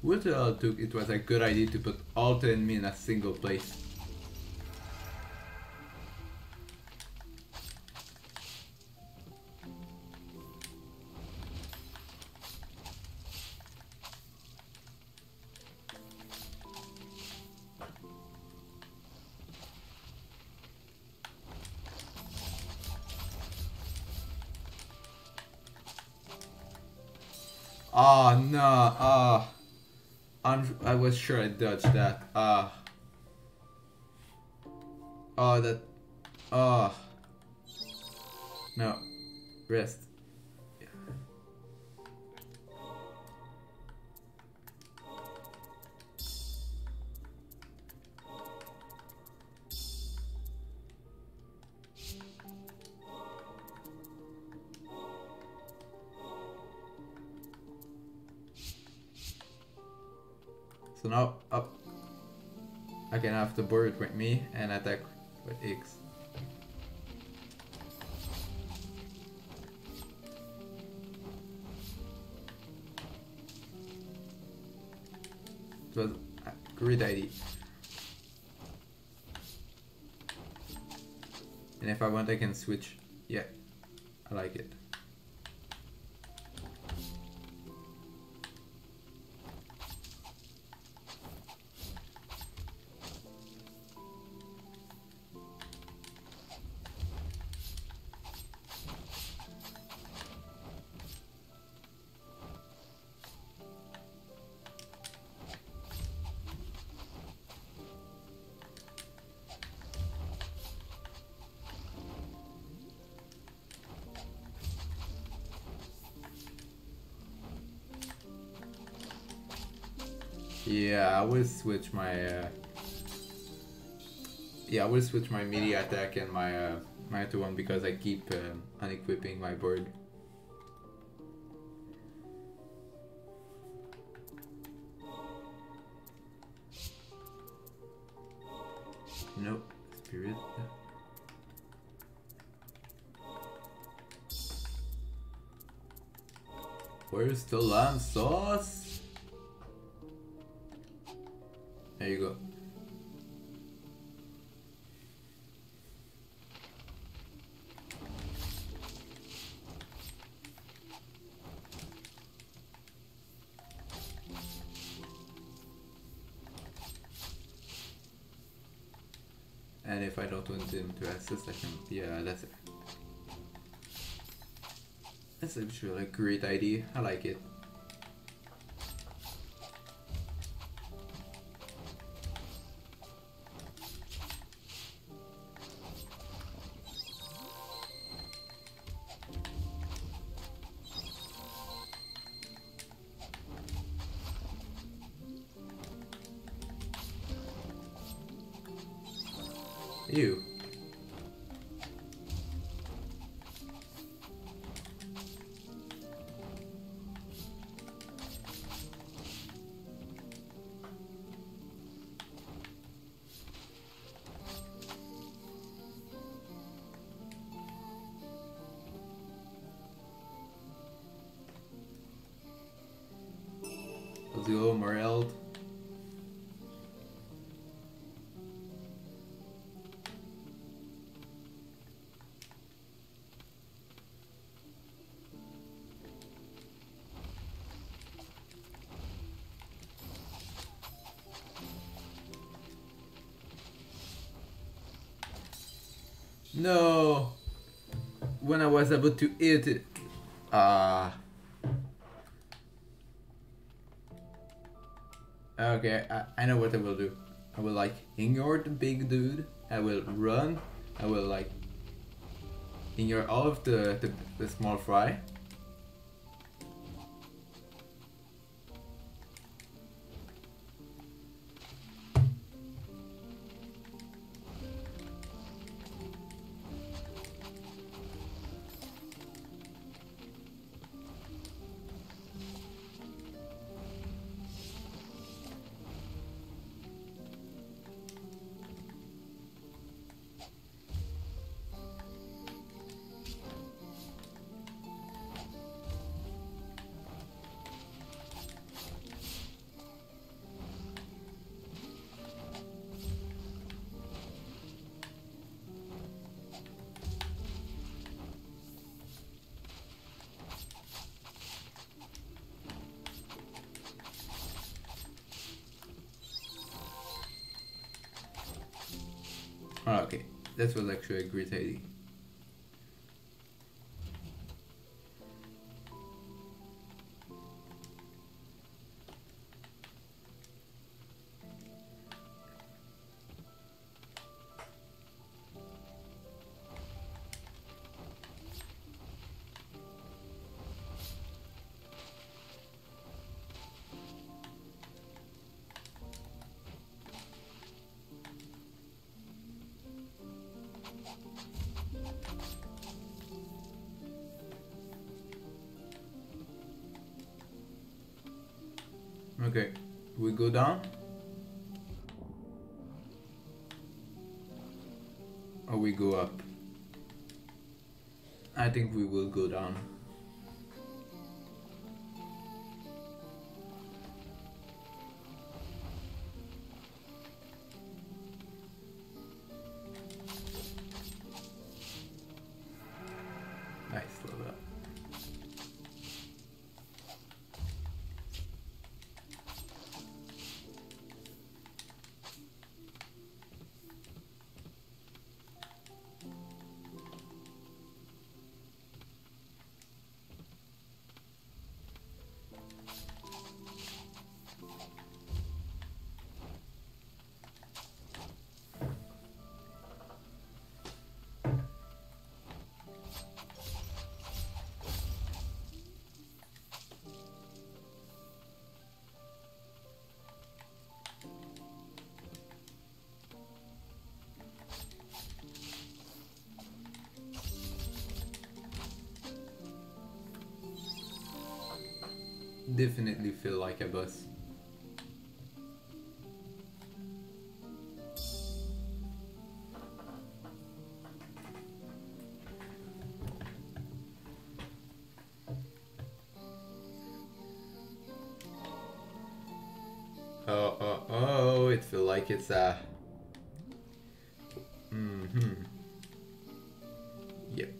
Speaker 1: With the Duke, it was a good idea to put all the enemy in a single place. Oh no, I was sure I dodged that. Oh, that. Oh. No. Rest. So now up. I can have the bird with me and attack with X. It was a great idea. And if I want I can switch. Yeah, I like it. Yeah, I will switch my yeah, I will switch my melee attack and my other one because I keep unequipping my bird. Nope, spirit. Where's the lamb sauce? There you go. And if I don't want him to assist, I can. Yeah, that's it. That's actually a great idea. I like it. Ew. Let's go, Moreld. No! When I was about to eat it. Okay, I know what I will do. I will like ignore the big dude. I will run. I will like ignore all of the small fry. Oh, okay, that was actually a great idea. Okay, we go down? Or we go up? I think we will go down. Nice, level up. Definitely feel like a boss. Oh, it feels like it's a... Yep.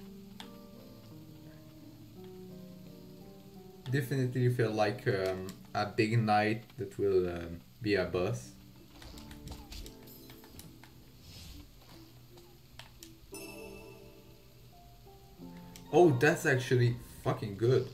Speaker 1: Definitely feel like a big knight that will be a boss. Oh, that's actually fucking good.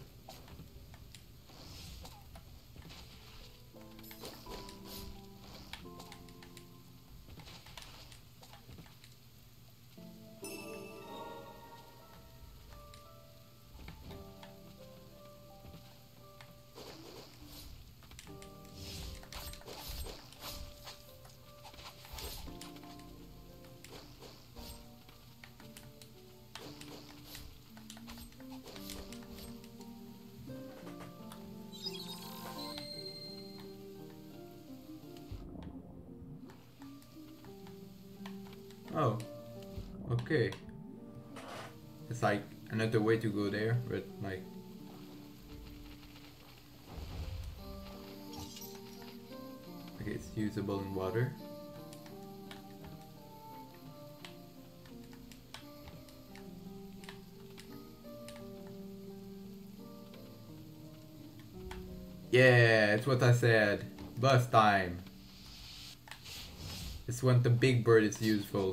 Speaker 1: Oh, okay. It's like another way to go there, but like... Okay, it's usable in water. Yeah, it's what I said. Bus time. It's when the big bird is useful.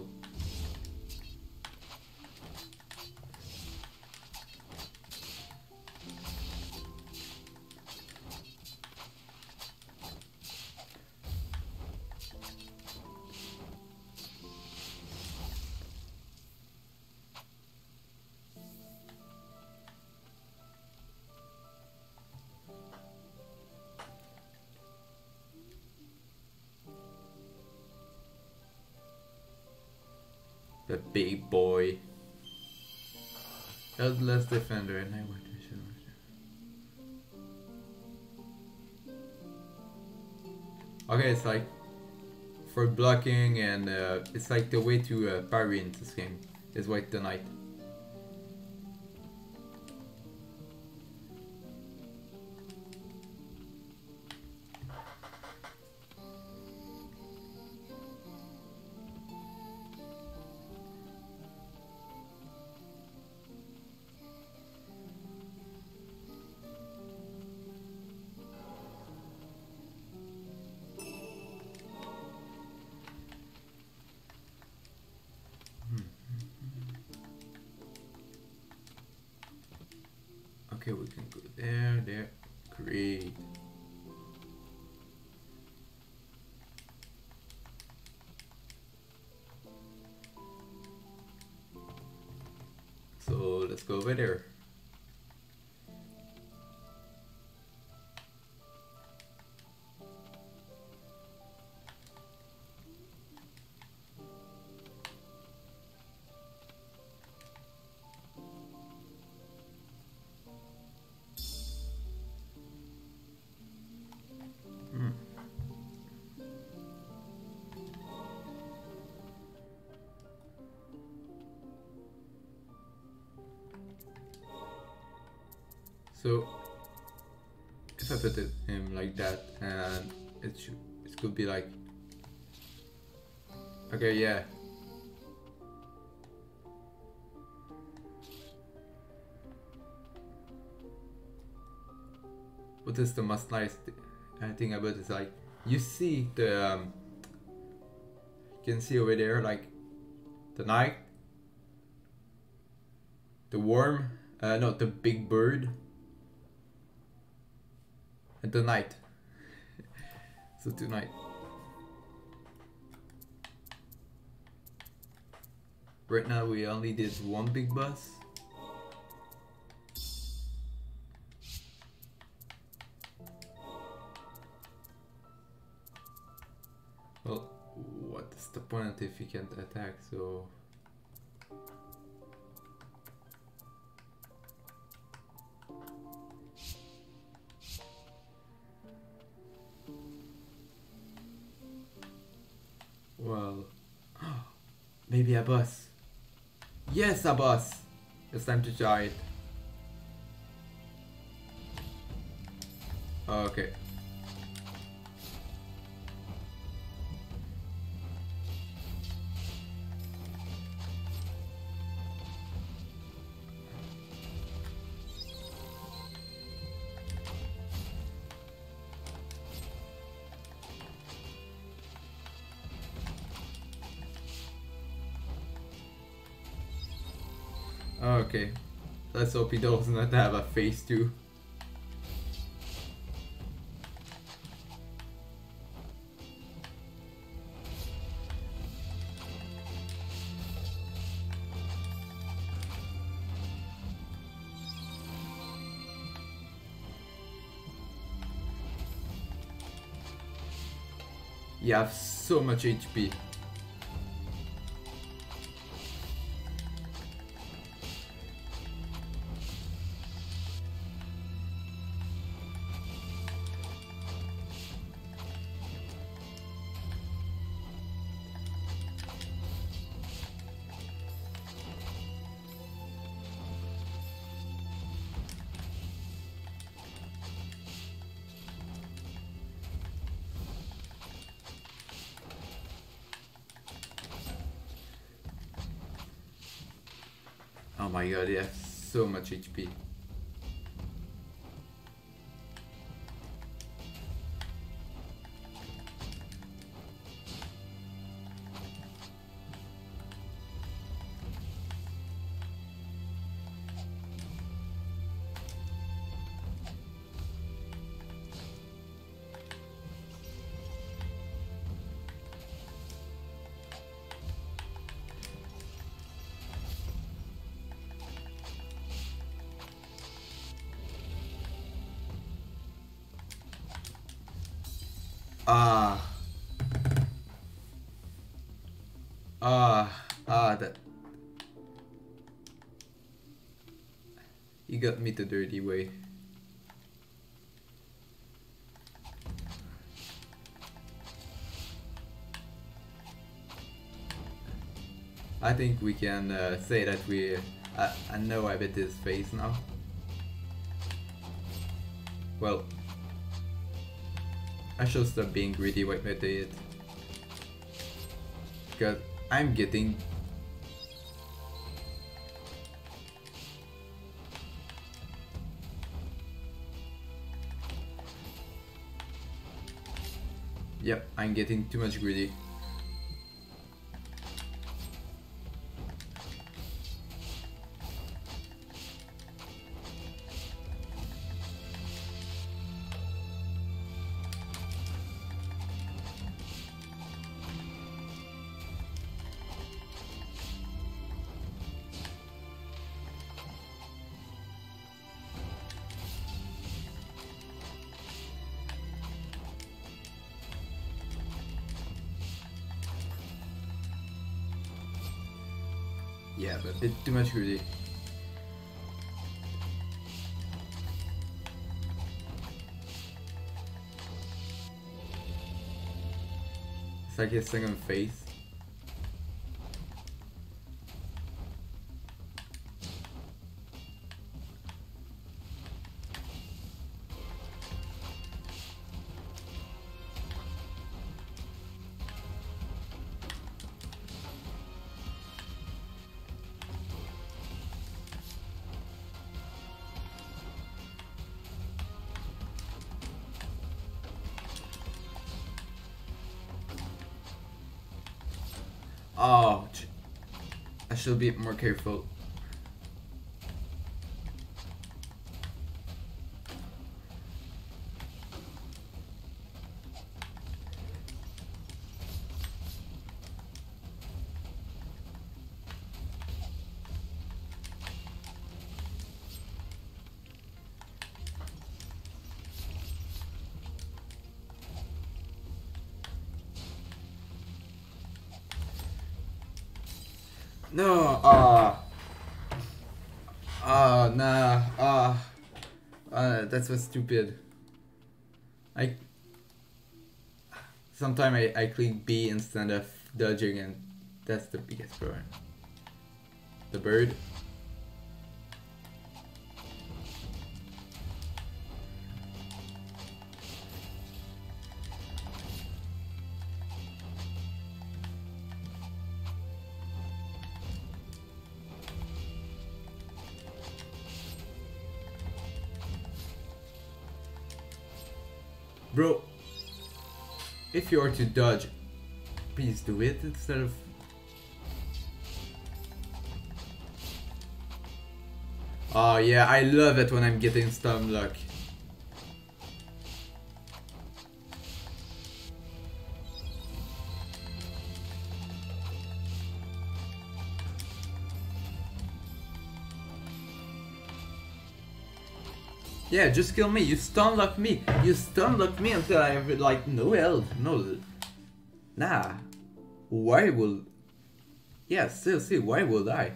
Speaker 1: The big boy. Eldless defender and I want to show. Okay, it's like for blocking and it's like the way to parry in this game is White the Knight. Okay, we can go there, there. Great. So let's go over there. So if I put him like that, and it could be like, okay, yeah. What is the most nice thing about it is like you see the you can see over there like the night, the worm, no, the big bird, and the night. So tonight. Right now we only did one big boss. Well, what is the point if he can't attack, so... Well... Maybe a boss. Yes, a boss! It's time to try it. Okay. Okay, let's hope he does not have a face too. You have so much HP. Oh my god, you have so much HP. That... You got me the dirty way. I think we can say that I know I bet his face now. Well, I should stop being greedy with it. Because I'm getting... Yep, I'm getting too much greedy. Yeah, but it's too much greedy. It's like his second phase. Oh, I should be more careful. No, nah, that's was stupid. Sometimes I click B instead of dodging, and that's the biggest problem. The bird. Bro, if you are to dodge, please do it instead of... Oh yeah, I love it when I'm getting stun luck. Yeah, just kill me. You stun lock me. You stun lock me until I have like no health. No. Nah. Why will... Yeah, still see. Why would I?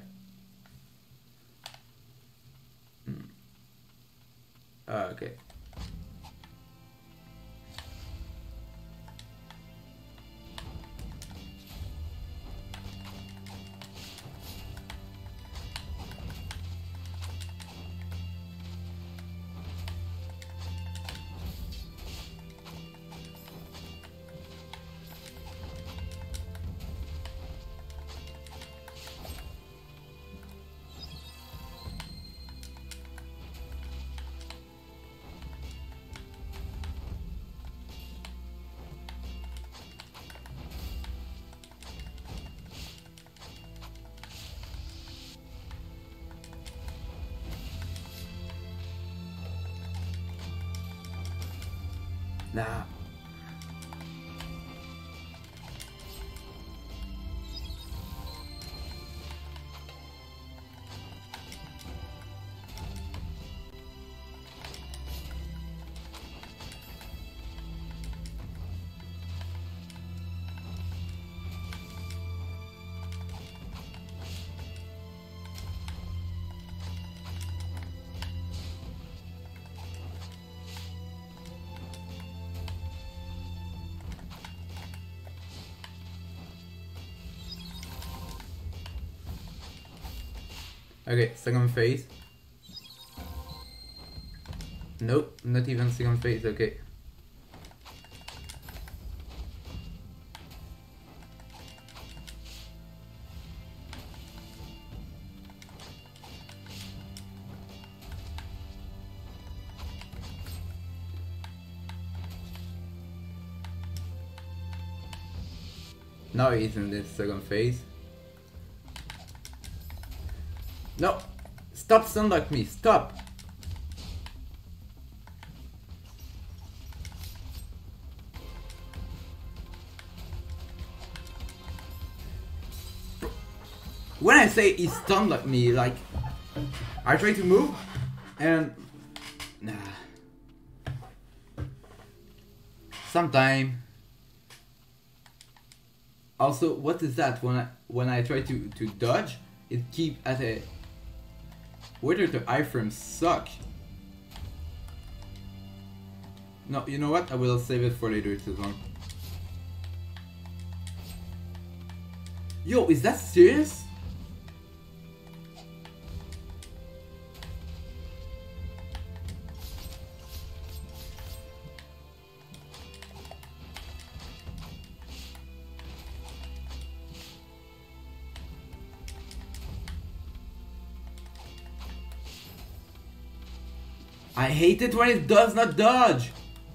Speaker 1: Okay. Nah. Okay, second phase. Nope, not even second phase, okay. Now he's in this second phase. No! Stop stunlock me! Stop! When I say he stunlock me, like... I try to move, and... Nah. Sometime... Also, what is that? When I try to dodge, it keep at a... Whether the iframes suck. No, you know what? I will save it for later this one. Yo, is that serious? I hate it when it does not dodge.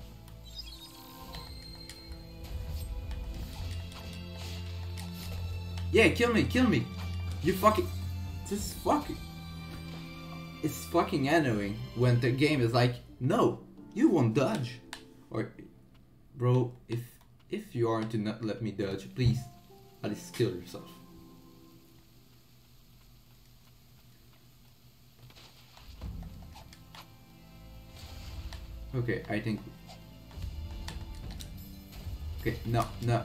Speaker 1: Yeah, kill me, kill me. You fucking... This is fucking... It's fucking annoying when the game is like, no, you won't dodge. Or, bro, if you aren't to not let me dodge, please, at least kill yourself. Okay, I think... Okay, no.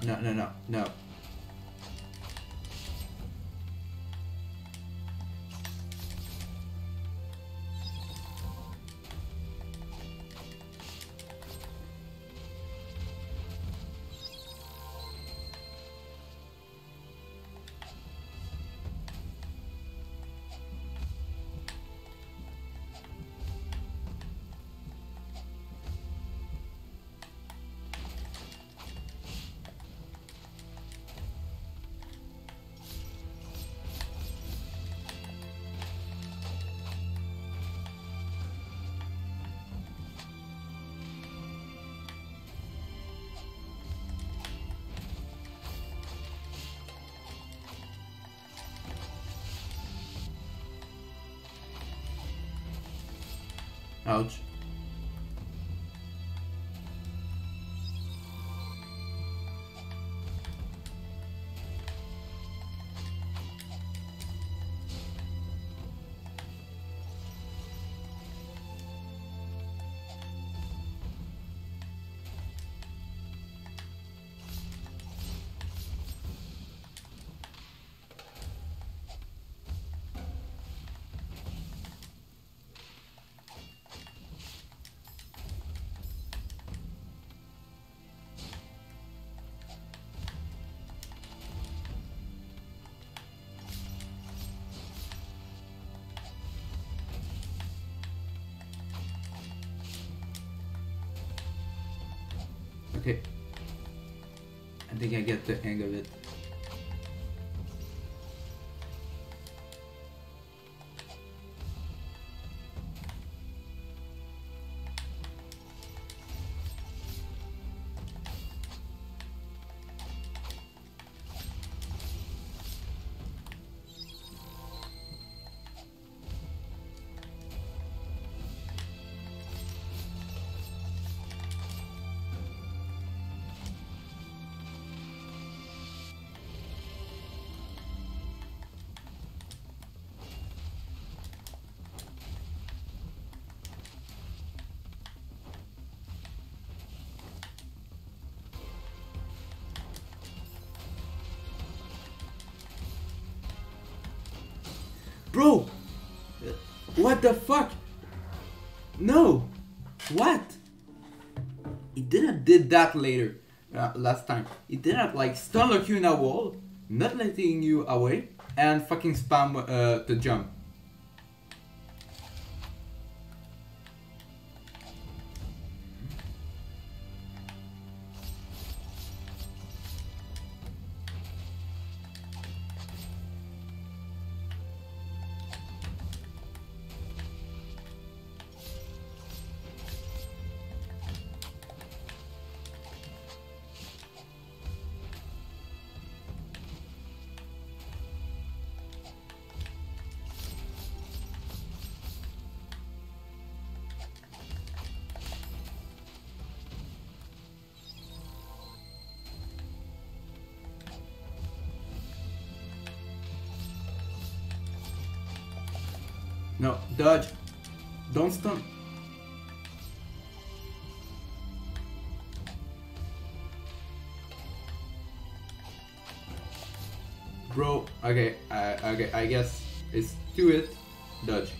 Speaker 1: Ouch. Okay. I think I get the hang of it. Bro! What the fuck? No! What? It didn't did that later, last time. It didn't like stun lock you in a wall, not letting you away, and fucking spam the jump. No, dodge. Don't stun. Bro, okay, okay, I guess it's do it, dodge.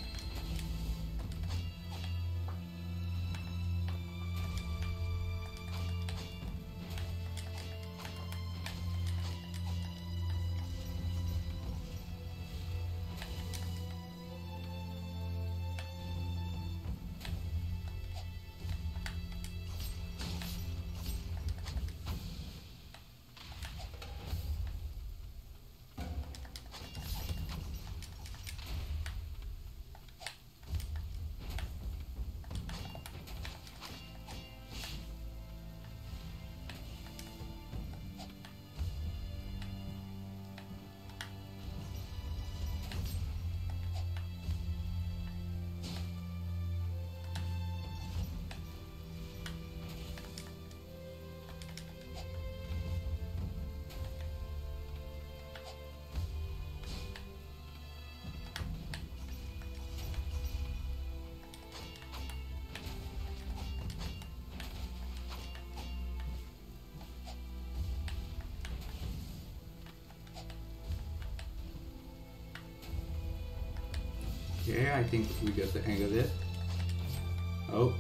Speaker 1: Okay, I think we got the hang of it. Oh.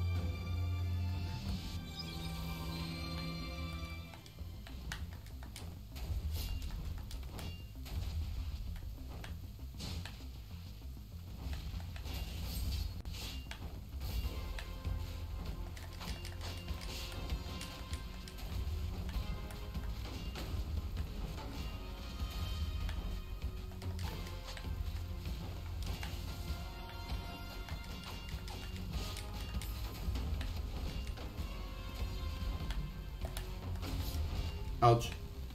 Speaker 1: Ouch.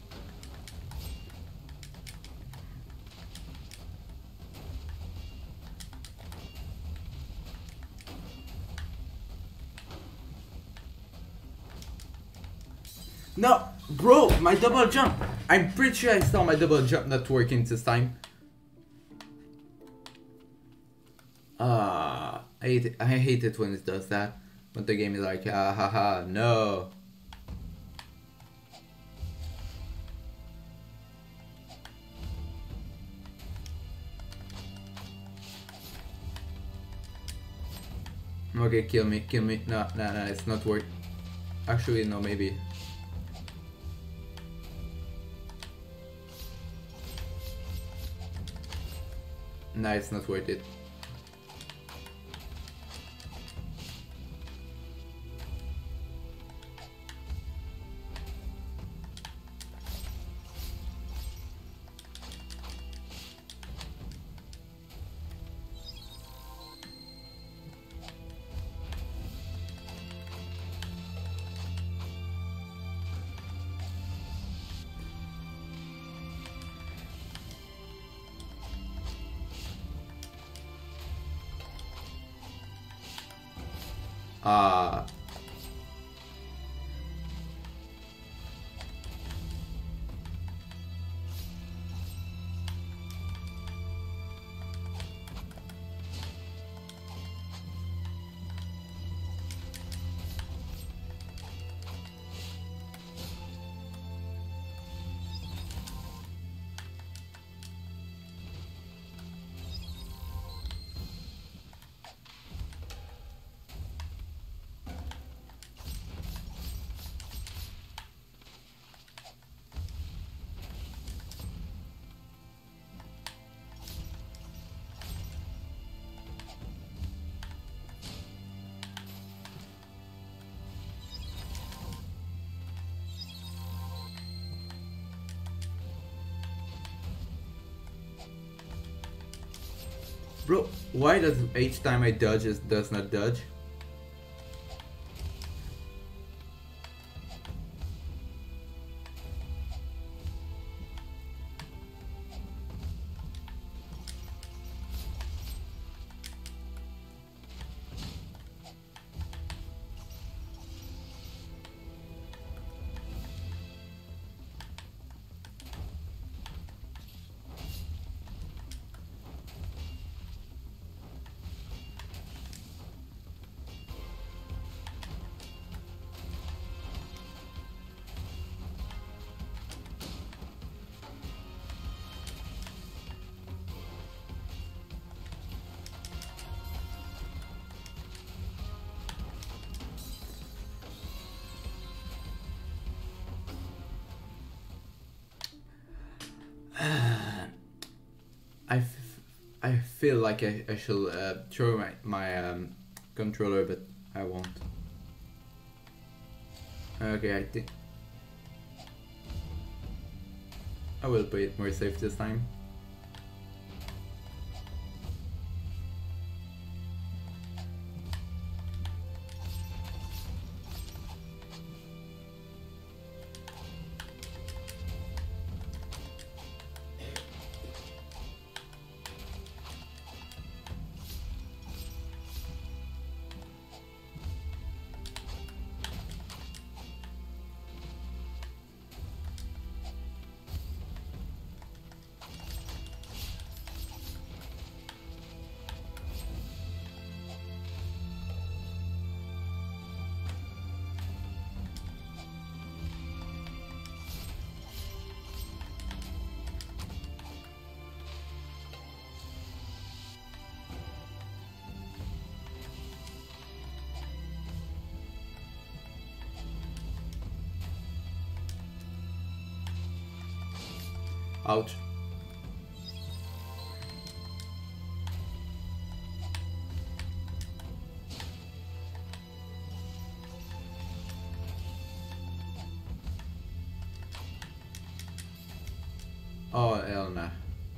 Speaker 1: No, bro, my double jump. I'm pretty sure I saw my double jump not working this time. I hate it when it does that. When the game is like, ah, haha, no. Okay, kill me, kill me. No, no, no, it's not worth. Actually, no, maybe. No, it's not worth it. Ah. Bro, why does each time I dodge it does not dodge? I, I feel like I should throw my controller, but I won't. Okay, I think I will play it more safe this time. Ouch. Oh, hell nah.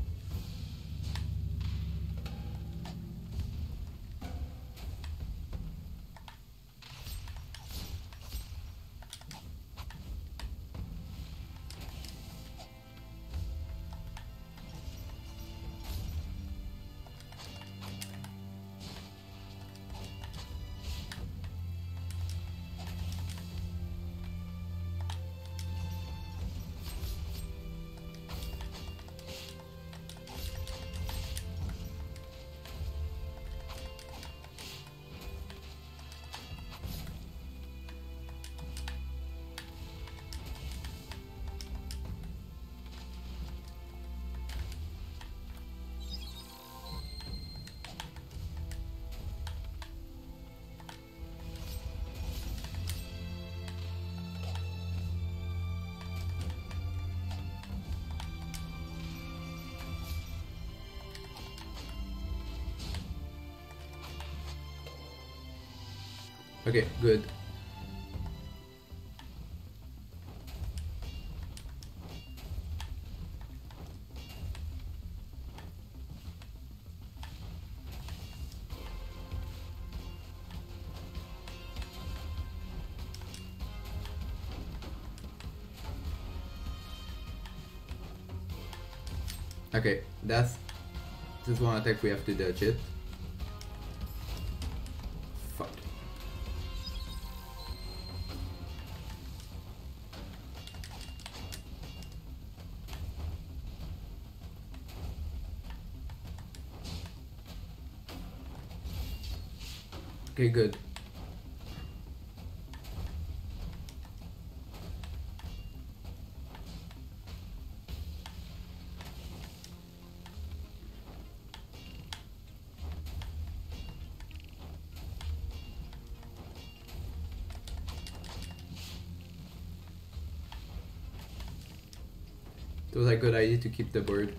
Speaker 1: Okay, good. Okay, that's this one attack we have to dodge it. Fuck. Okay, good. It was a good idea to keep the bird.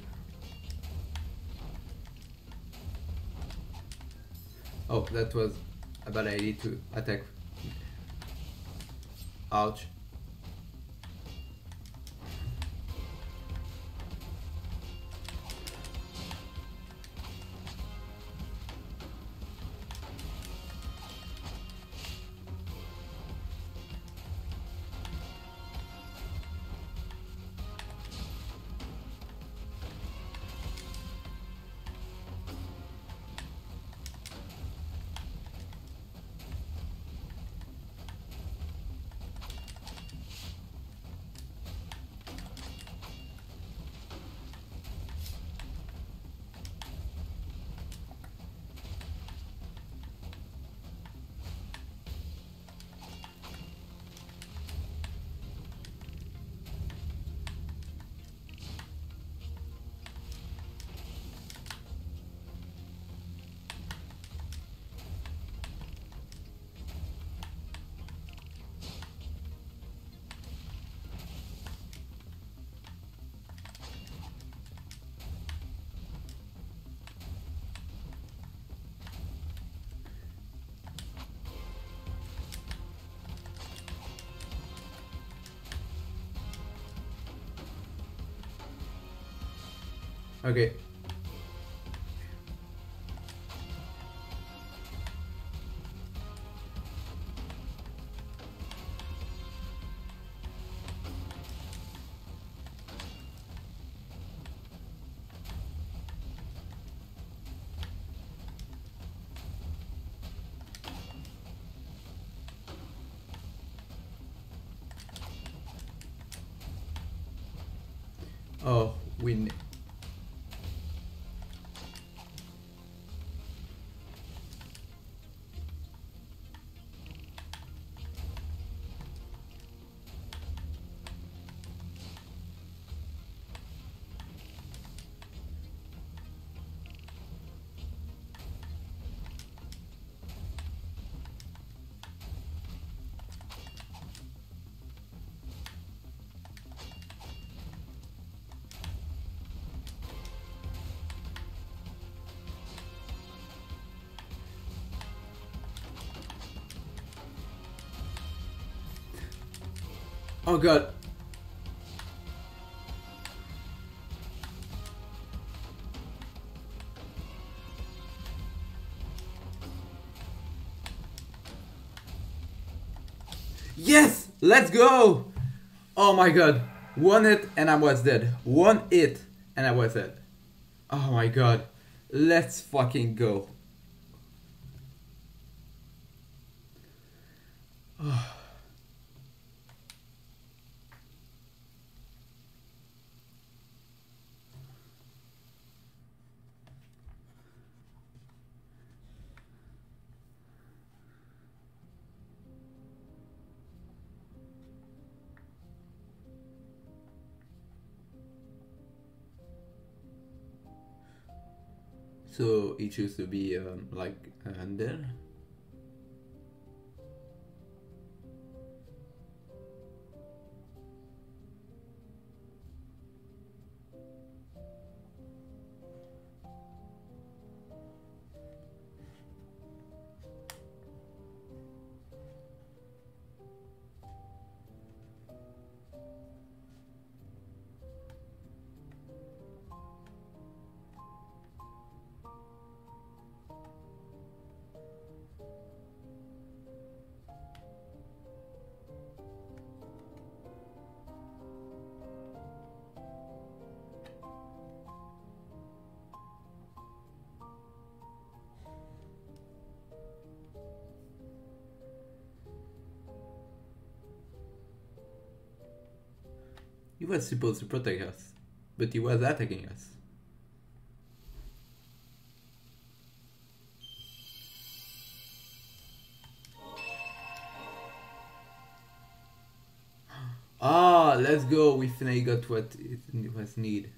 Speaker 1: Oh, that was a bad idea to attack. Ouch. Okay. Oh, we. Oh god. Yes! Let's go! Oh my god. One hit and I was dead. One hit and I was dead. Oh my god. Let's fucking go. So he chose to be like undead. He was supposed to protect us, but he was attacking us. Ah, let's go. We finally got what it was need.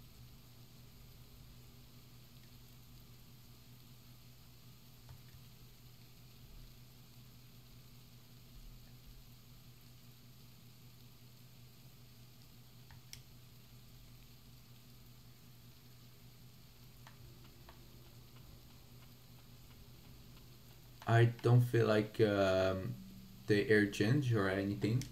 Speaker 1: I don't feel like the air change or anything.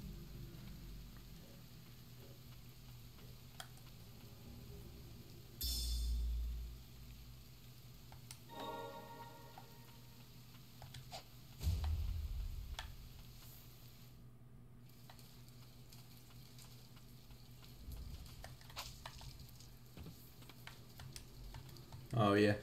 Speaker 1: Oh yeah.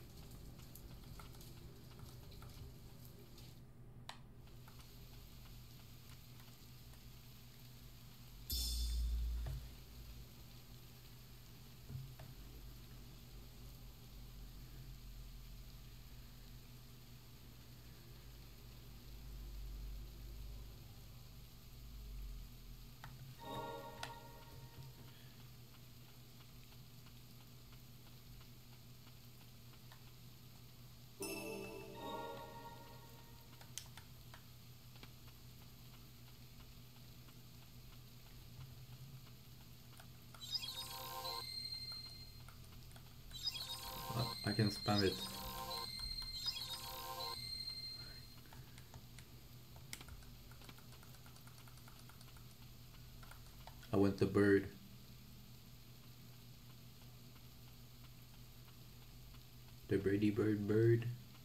Speaker 1: I can spam it. I want the bird. The birdie bird bird.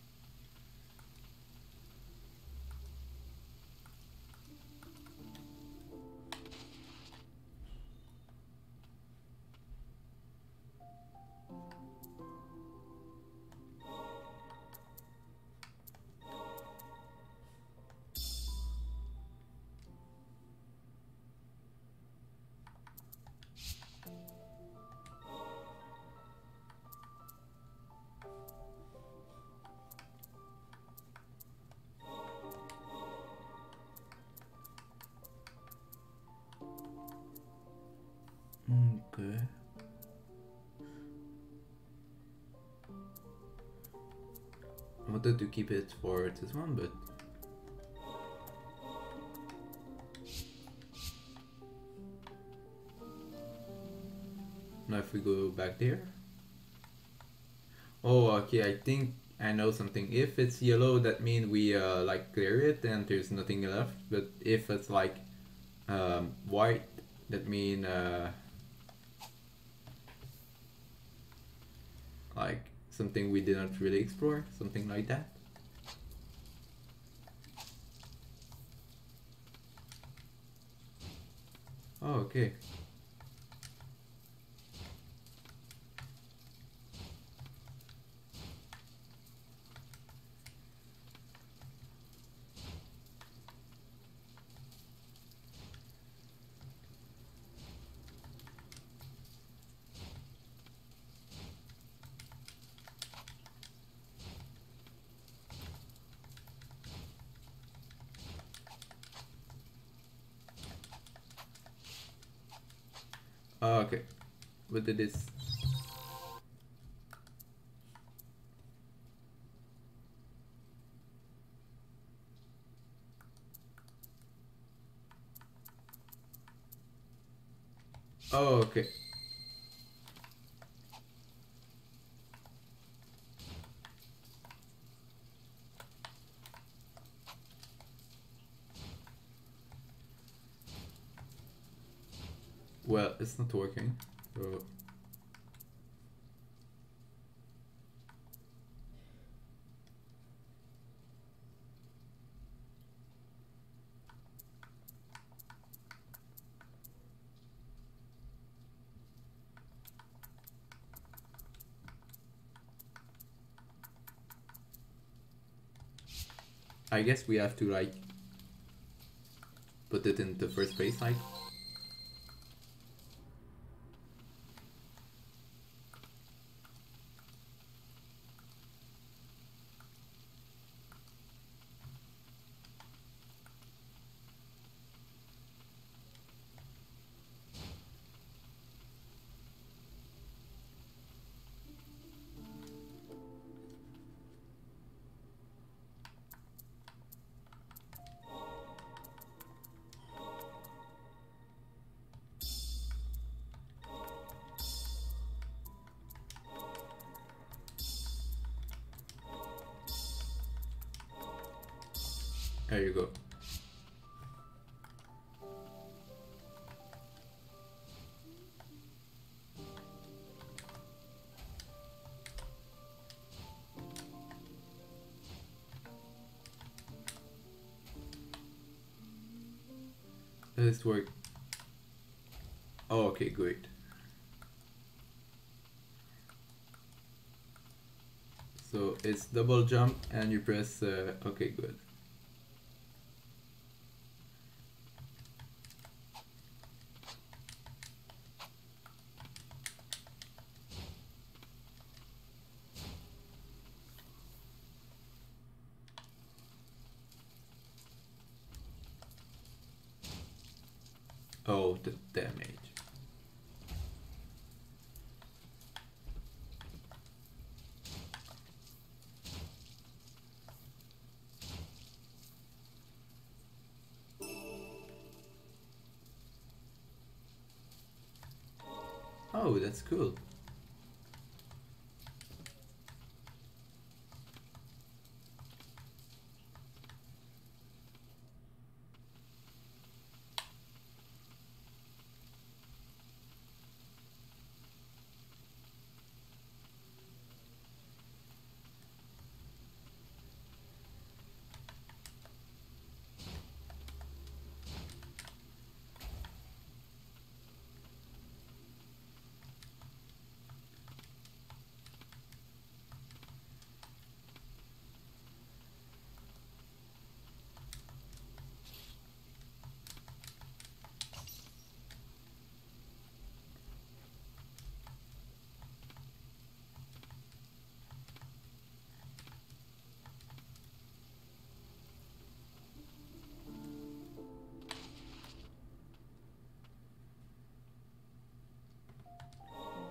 Speaker 1: Okay. I wanted to keep it for this one, but now if we go back there. Oh, okay, I think I know something. If it's yellow, that means we like clear it and there's nothing left. But if it's like white, that means like something we didn't really explore, something like that. Oh, okay. Oh, okay. What did this? Oh, okay. Well, it's not working. So I guess we have to like put it in the first place, like. There you go. Does this work? Oh, okay, great. So it's double jump and you press, okay, good. Oh, the damage. Oh, that's cool.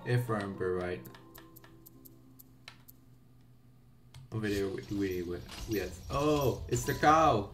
Speaker 1: If I remember right. Over there, we had. Oh, it's the cow!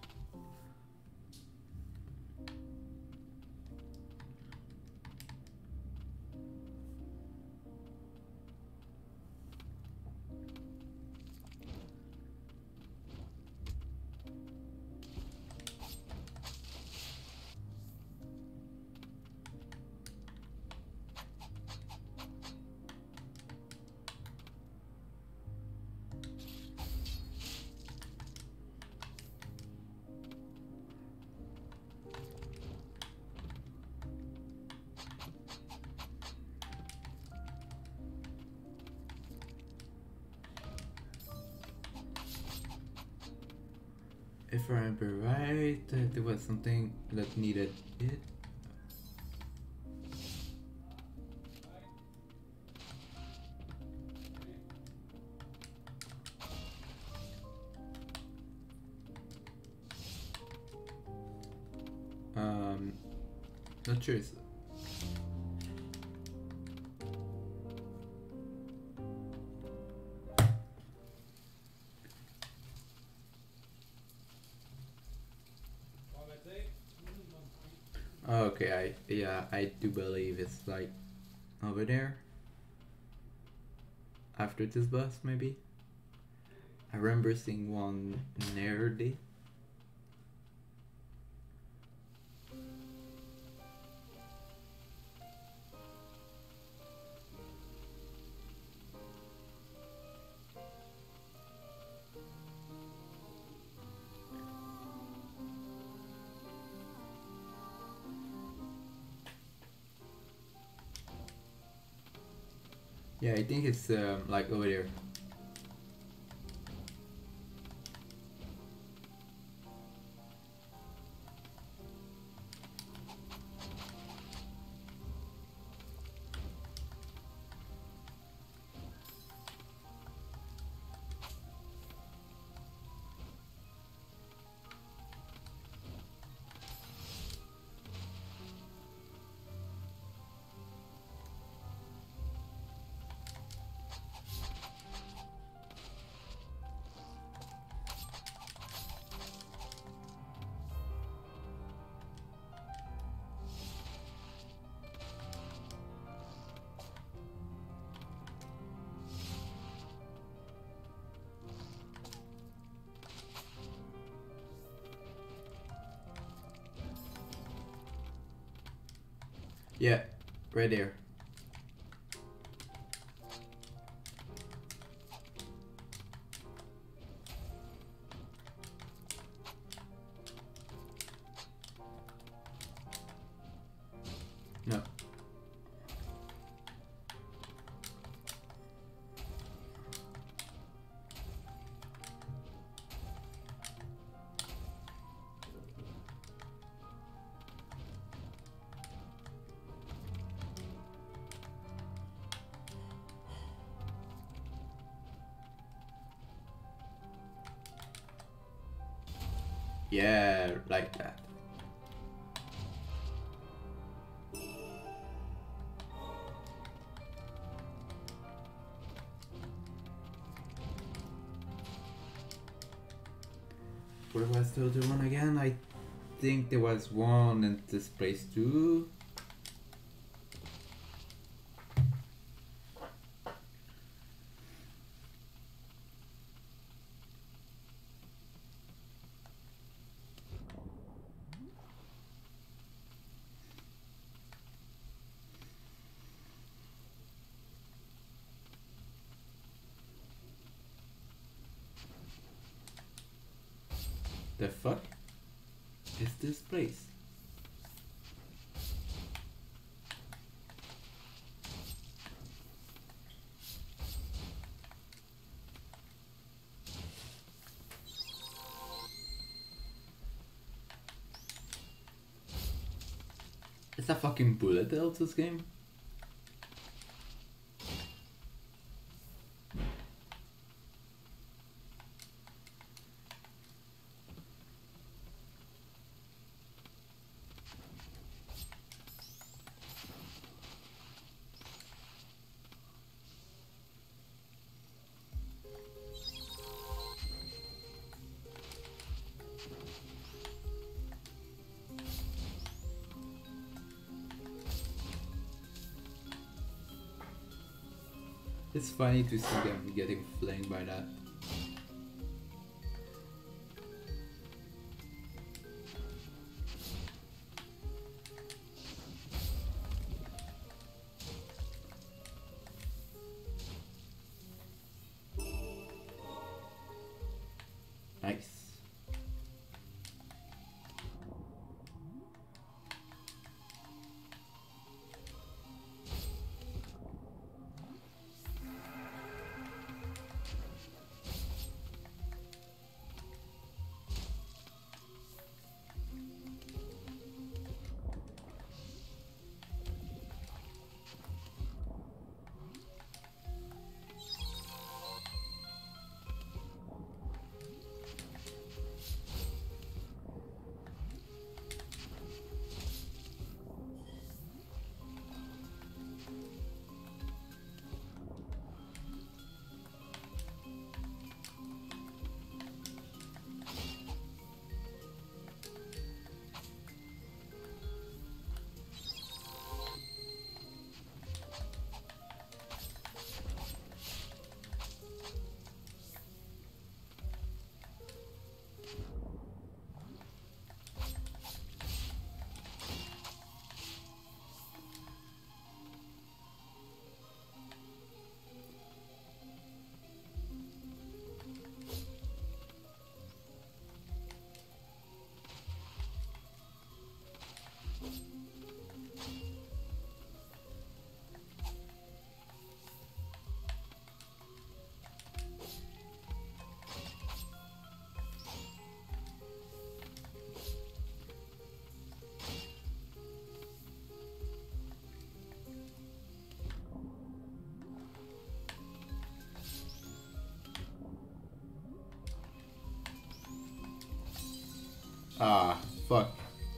Speaker 1: If I remember right, there was something that needed it. Not sure. Okay, I do believe it's like over there. After this bus, maybe. I remember seeing one nearly. Yeah, I think it's like over there. Yeah, right there. No. Yeah, like that. Where was the other one again? I think there was one in this place too. The fuck is this place? It's a fucking bullet hell, this game. It's funny to see them getting flanked by that. Nice. Ah, fuck.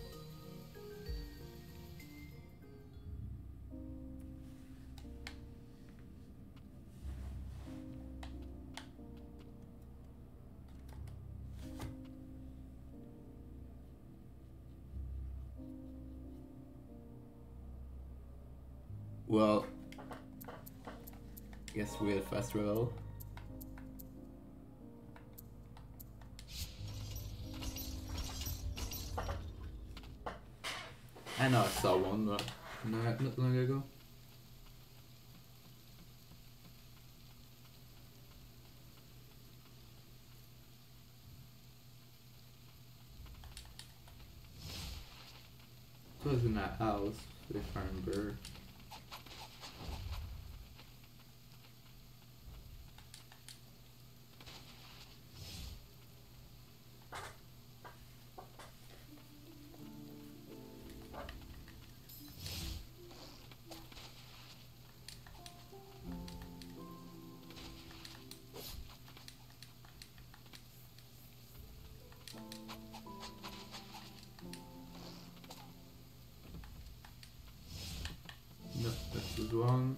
Speaker 1: Well, guess we'll fast travel. I know I saw one not long ago. It was in that house, if I remember. No, this is one.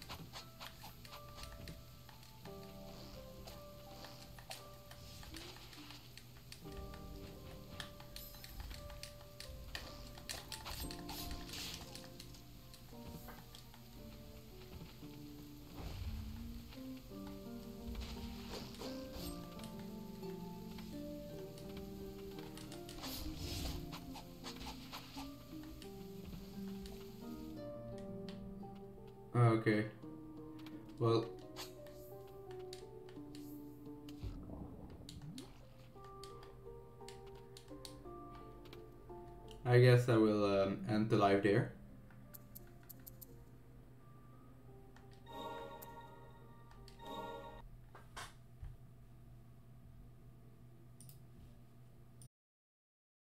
Speaker 1: Okay. Well, I guess I will end the live there.